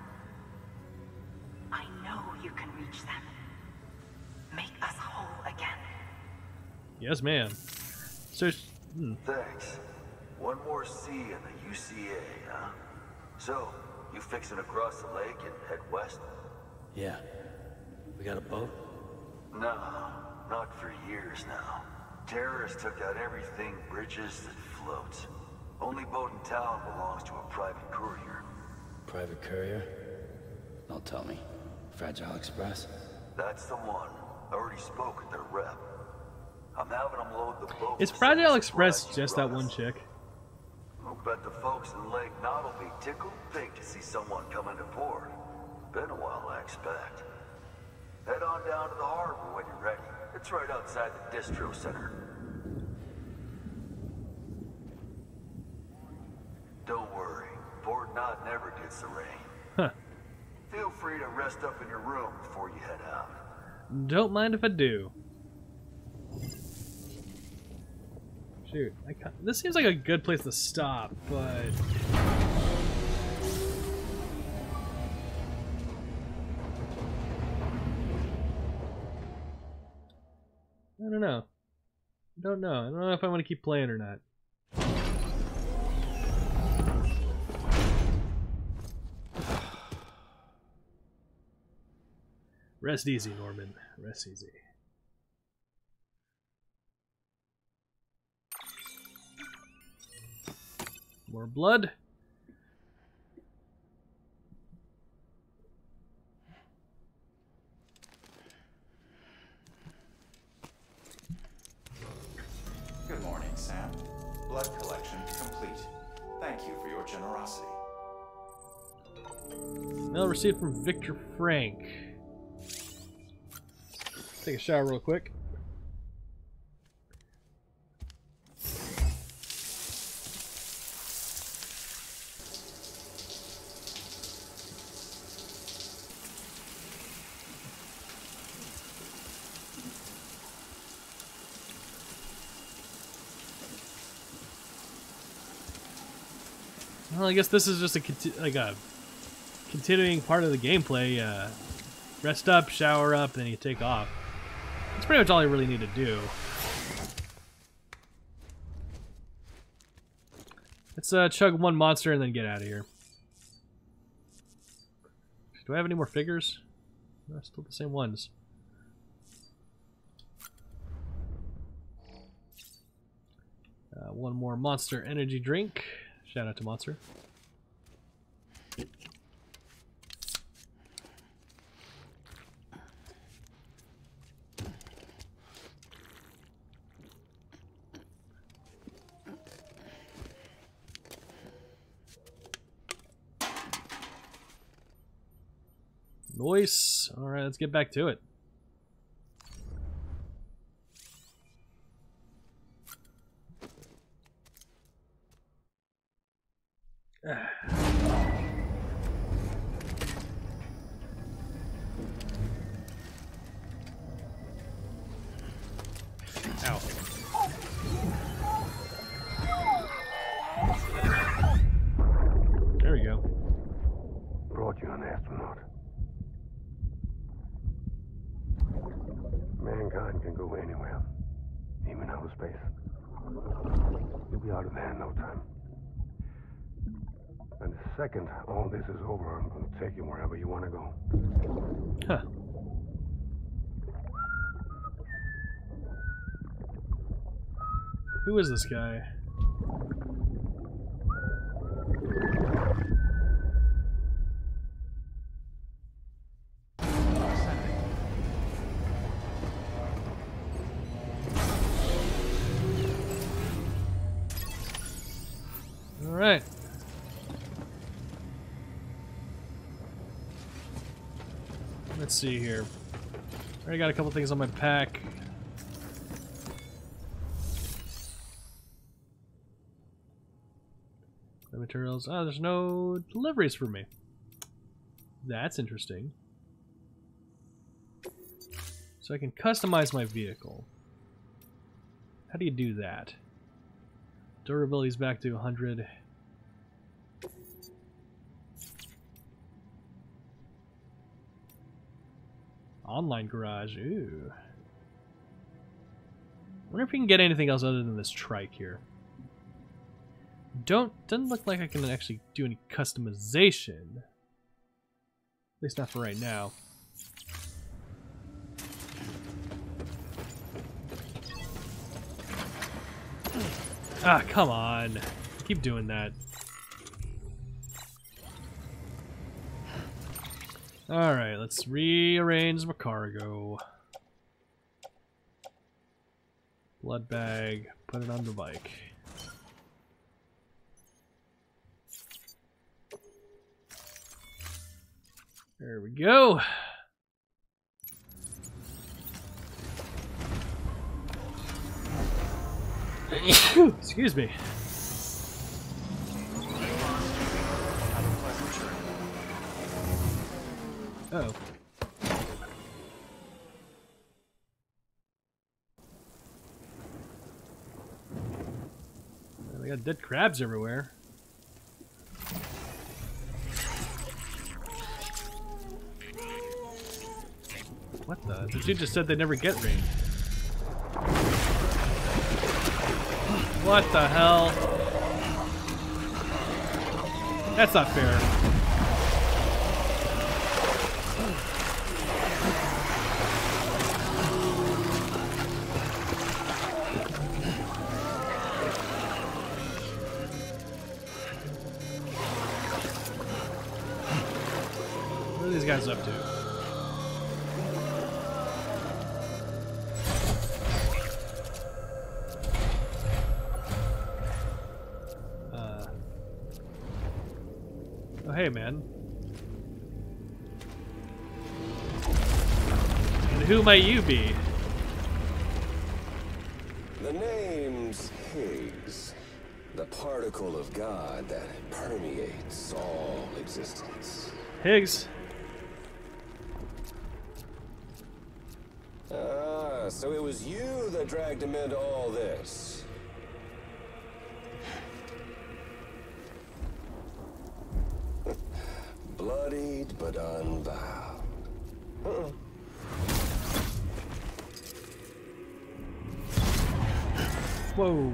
I know you can reach them. Make us whole again. Yes, ma'am. So, hmm. Thanks. One more C in the U C A, huh? So, you fixing to cross the lake and head west? Yeah. We got a boat? No, not for years now. Terrorists took out everything bridges that floats. Only boat in town belongs to a private courier. Private courier? Don't tell me. Fragile Express? That's the one. I already spoke with their rep. I'm having them load the boat. Is Fragile Express just that one chick? I'll bet the folks in Lake Knot will be tickled pink to see someone come into port. Been a while, I expect. Head on down to the harbor when you're ready. It's right outside the distro center. Don't worry, Port Knot never gets the rain. Huh. Feel free to rest up in your room before you head out. Don't mind if I do. Shoot, I can't, this seems like a good place to stop, but I don't know. I don't know. I don't know if I want to keep playing or not. Rest easy, Norman. Rest easy. More blood. Good morning, Sam. Blood collection complete. Thank you for your generosity. Mail received from Victor Frank. Take a shower real quick. Well, I guess this is just a conti like a continuing part of the gameplay. Uh, rest up, shower up, then you take off. That's pretty much all you really need to do. Let's uh, chug one monster and then get out of here. Do I have any more figures? No, still the same ones. Uh, one more Monster energy drink. Shout out to Monster. Nice. All right, let's get back to it. Ow. There we go. Brought you an astronaut. Mankind can go anywhere, even outer space. You'll be out of there in no time. And the second all this is over, I'm going to take you wherever you want to go. Huh. Who is this guy? All right. Let's see here. Already got a couple things on my pack. The materials. Oh, there's no deliveries for me. That's interesting. So I can customize my vehicle. How do you do that? Durability's back to one hundred. Online garage, ooh. Wonder if we can get anything else other than this trike here. Don't, doesn't look like I can actually do any customization. At least not for right now. Ah, come on. Keep doing that. Alright, let's rearrange my cargo. Blood bag, put it on the bike. There we go. Excuse me. Uh oh. We got dead crabs everywhere. What the? The dude just said they never get rain. What the hell? That's not fair. What are these guys up to? Oh, hey, man. And who might you be? The name's Higgs, the particle of God that permeates all existence. Higgs. Ah, so it was you that dragged him into all this. Bloodied but unvowed. Uh-uh. Whoa.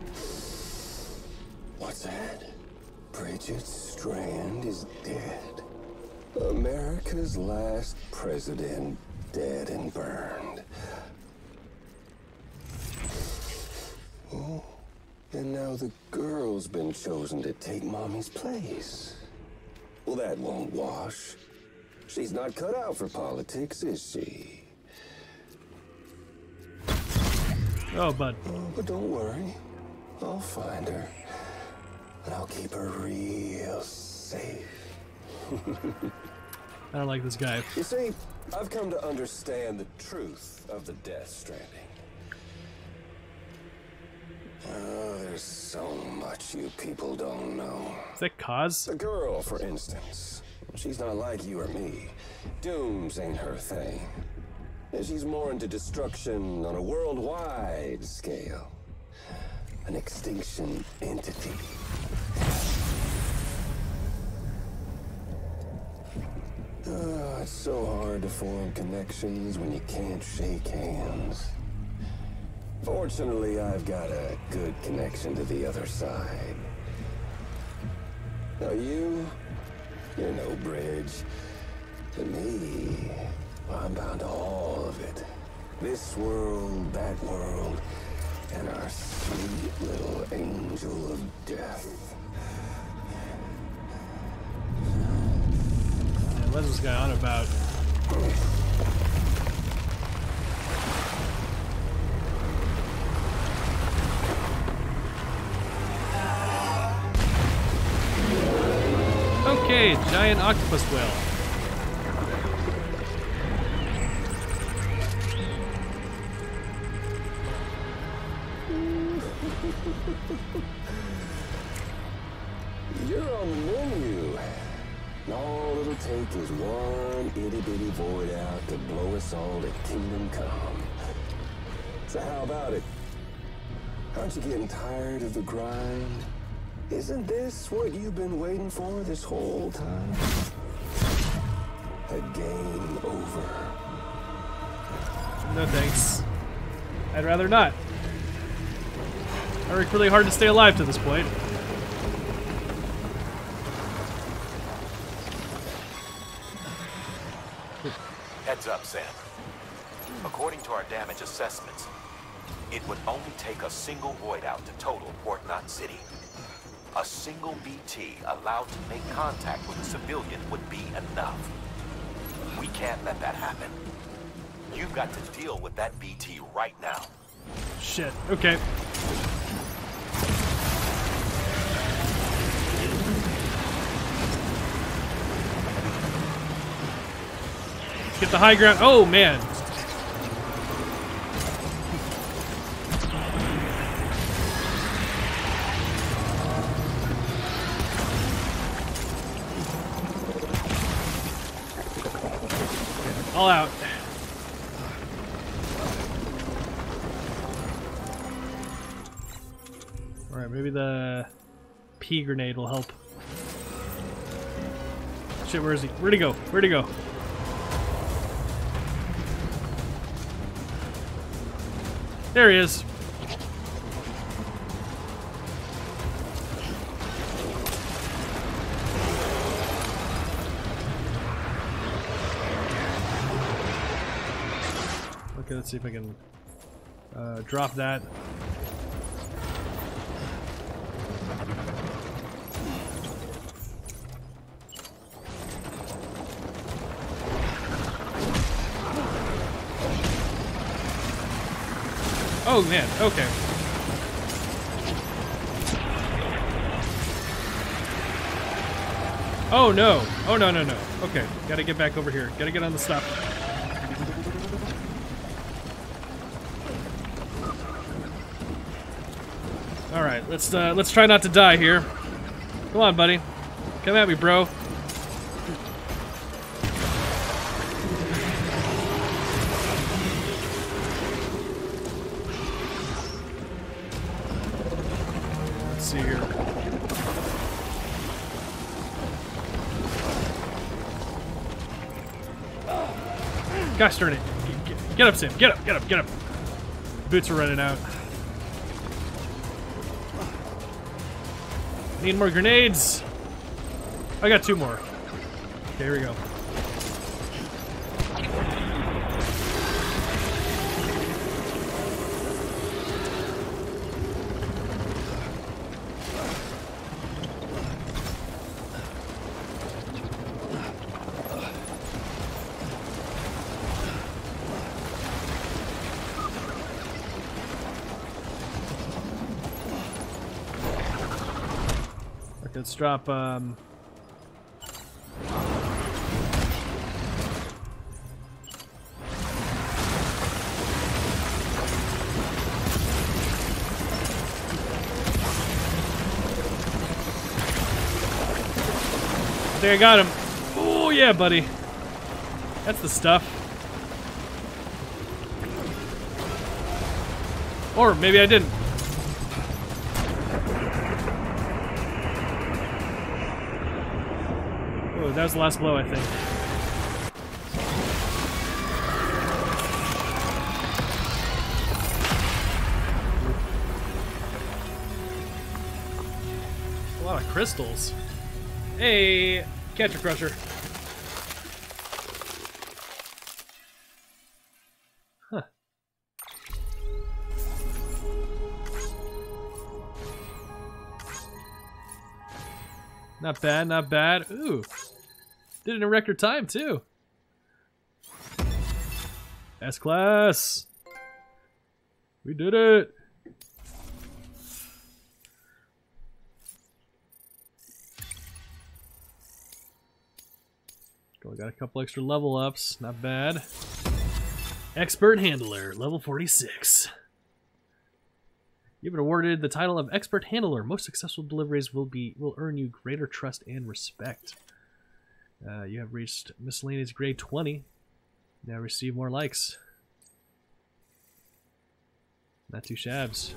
What's that? Bridget Strand is dead. America's last president dead and burned. Oh, and now the girl's been chosen to take Mommy's place. Well, that won't wash. She's not cut out for politics, is she? Oh, bud. Oh, but don't worry. I'll find her. And I'll keep her real safe. I don't like this guy. You see, I've come to understand the truth of the Death Stranding. Oh, there's so much you people don't know. Is that Cause? The girl, for instance. She's not like you or me. Dooms ain't her thing. And she's more into destruction on a worldwide scale. An extinction entity. Oh, it's so hard to form connections when you can't shake hands. Fortunately, I've got a good connection to the other side. Now you, you're no bridge. To me, I'm bound to all of it. This world, that world, and our sweet little angel of death. Man, what's this guy on about? Okay, giant octopus whale. You're on the menu. All it'll take is one itty-bitty void out to blow us all to kingdom come. So how about it? Aren't you getting tired of the grind? Isn't this what you've been waiting for this whole time? A game over. No thanks. I'd rather not. I worked really hard to stay alive to this point. Heads up, Sam. According to our damage assessments, it would only take a single void out to total Port Knot City. A single B T allowed to make contact with a civilian would be enough. We can't let that happen. You've got to deal with that B T right now. Shit, okay. Get the high ground. Oh, man. All out. Alright, maybe the pea grenade will help. Shit, where is he? Where'd he go? Where'd he go? There he is. Okay, let's see if I can uh, drop that. Oh man, okay. Oh no! Oh no no no. Okay, gotta get back over here. Gotta get on the stop. Alright, let's uh let's try not to die here. Come on, buddy. Come at me, bro. See here. Gosh darn it. Get, get up, Sam. Get up, get up, get up. Boots are running out. Need more grenades. I got two more. Okay, here we go. Let's drop, um... I think I got him. Oh yeah, buddy. That's the stuff. Or maybe I didn't. That was the last blow, I think. A lot of crystals. Hey, Catcher Crusher. Huh. Not bad, not bad. Ooh. Did it in record time, too. S-Class. We did it. We got a couple extra level ups. Not bad. Expert Handler, level forty-six. You've been awarded the title of Expert Handler. Most successful deliveries will be will earn you greater trust and respect. Uh, you have reached miscellaneous grade twenty. Now receive more likes. Not too shabs.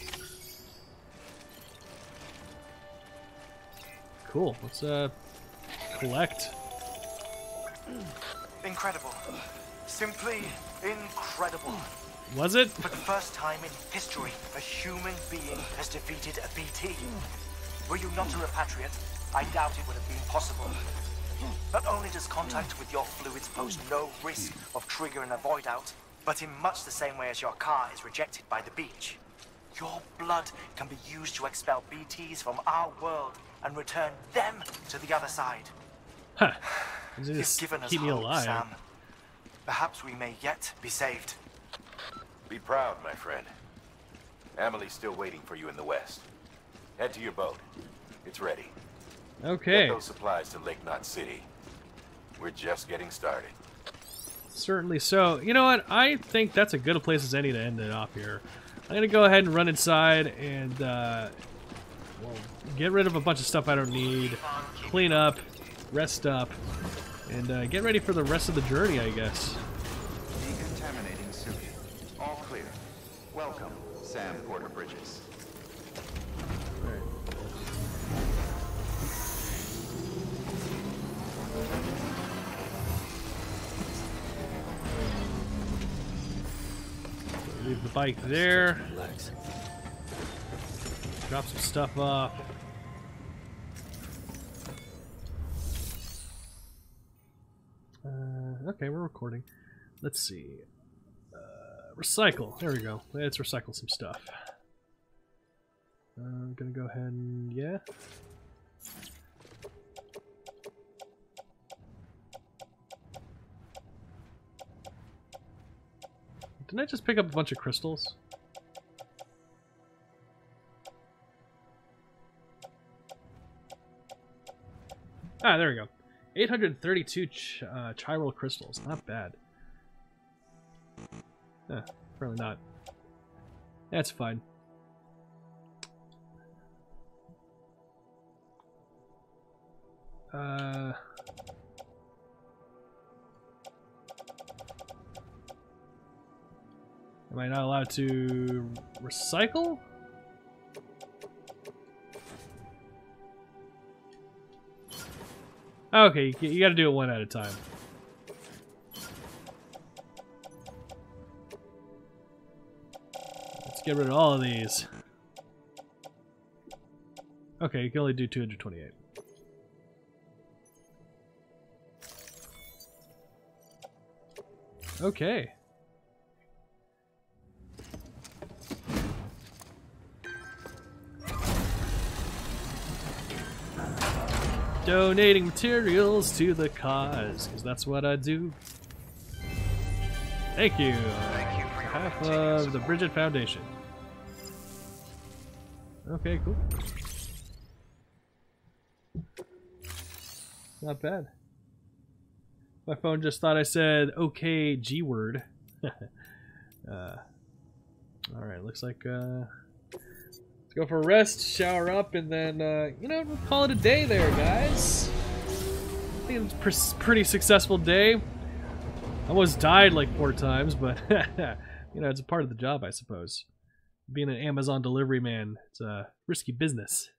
Cool. Let's uh collect. Incredible. Simply incredible. Was it? For the first time in history, a human being has defeated a B T. Were you not a repatriate, I doubt it would have been possible. Not only does contact with your fluids pose no risk of triggering a void out, but in much the same way as your car is rejected by the beach, your blood can be used to expel B Ts from our world and return them to the other side. Huh. You've given us keep me hope, alive. Sam. Perhaps we may yet be saved. Be proud, my friend. Amelie's still waiting for you in the west. Head to your boat. It's ready. Okay. Get those supplies to Lake Knot City. We're just getting started. Certainly so. You know what? I think that's a good place as any to end it off here. I'm going to go ahead and run inside and uh, well, get rid of a bunch of stuff I don't need, clean up, rest up, and uh, get ready for the rest of the journey, I guess. Decontaminating suit. All clear. Welcome, Sam Porter Bridges. Alright. Leave the bike there. Drop some stuff off. Uh, okay, we're recording. Let's see. Uh, recycle. There we go. Let's recycle some stuff. Uh, I'm gonna go ahead and yeah. Didn't I just pick up a bunch of crystals? Ah, there we go. eight hundred thirty-two ch uh, chiral crystals. Not bad. Eh, probably not. That's fine. Uh... Am I not allowed to recycle? Okay, you, you gotta do it one at a time. Let's get rid of all of these. Okay, you can only do two hundred twenty-eight. Okay. Donating materials to the cause, because that's what I do. Thank you. Thank you for your On behalf of the Bridget Foundation. Okay, cool. Not bad. My phone just thought I said okay G word. uh, Alright, looks like uh, let's go for a rest, shower up, and then uh, you know, we'll call it a day there, guys. I think it was a pretty successful day. I almost died like four times, but you know, it's a part of the job, I suppose. Being an Amazon delivery man, it's a risky business.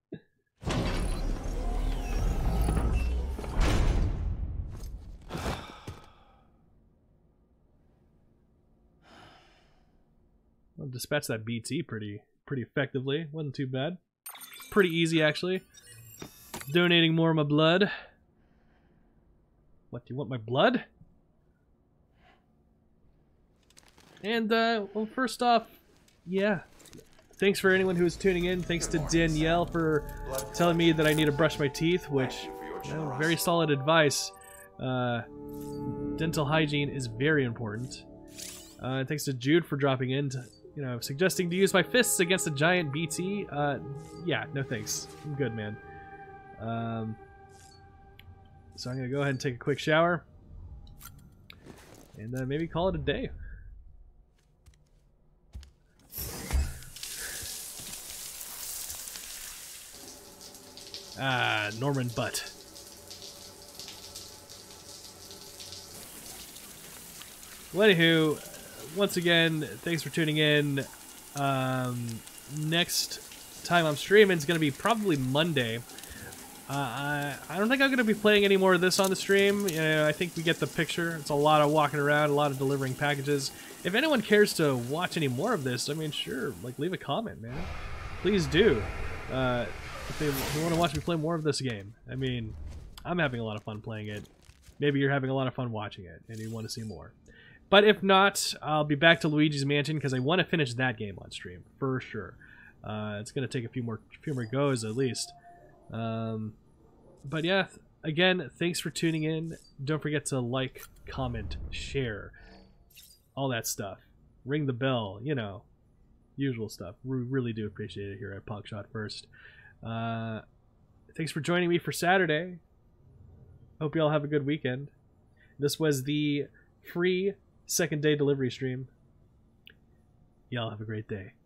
I'll dispatch that B T pretty pretty effectively. Wasn't too bad. Pretty easy, actually. Donating more of my blood. What, do you want my blood? And, uh, well, first off, yeah. Thanks for anyone who is tuning in. Thanks to Danielle for telling me that I need to brush my teeth, which, you know, very solid advice. Uh, dental hygiene is very important. Uh, thanks to Jude for dropping in to, you know, suggesting to use my fists against a giant B T. Uh, yeah, no thanks. I'm good, man. Um, so I'm gonna go ahead and take a quick shower. And uh, maybe call it a day. Ah, Norman Butt. Well, anywho, once again, thanks for tuning in. Um, next time I'm streaming is going to be probably Monday. Uh, I, I don't think I'm going to be playing any more of this on the stream. You know, I think we get the picture. It's a lot of walking around, a lot of delivering packages. If anyone cares to watch any more of this, I mean, sure, like, leave a comment, man. Please do. Uh, if they, if they want to watch me play more of this game. I mean, I'm having a lot of fun playing it. Maybe you're having a lot of fun watching it, and you want to see more. But if not, I'll be back to Luigi's Mansion because I want to finish that game on stream for sure. Uh, it's gonna take a few more, few more goes at least. Um, but yeah, again, thanks for tuning in. Don't forget to like, comment, share, all that stuff. Ring the bell, you know, usual stuff. We really do appreciate it here at PogShot First. Uh, thanks for joining me for Saturday. Hope you all have a good weekend. This was the free second day delivery stream. Y'all have a great day.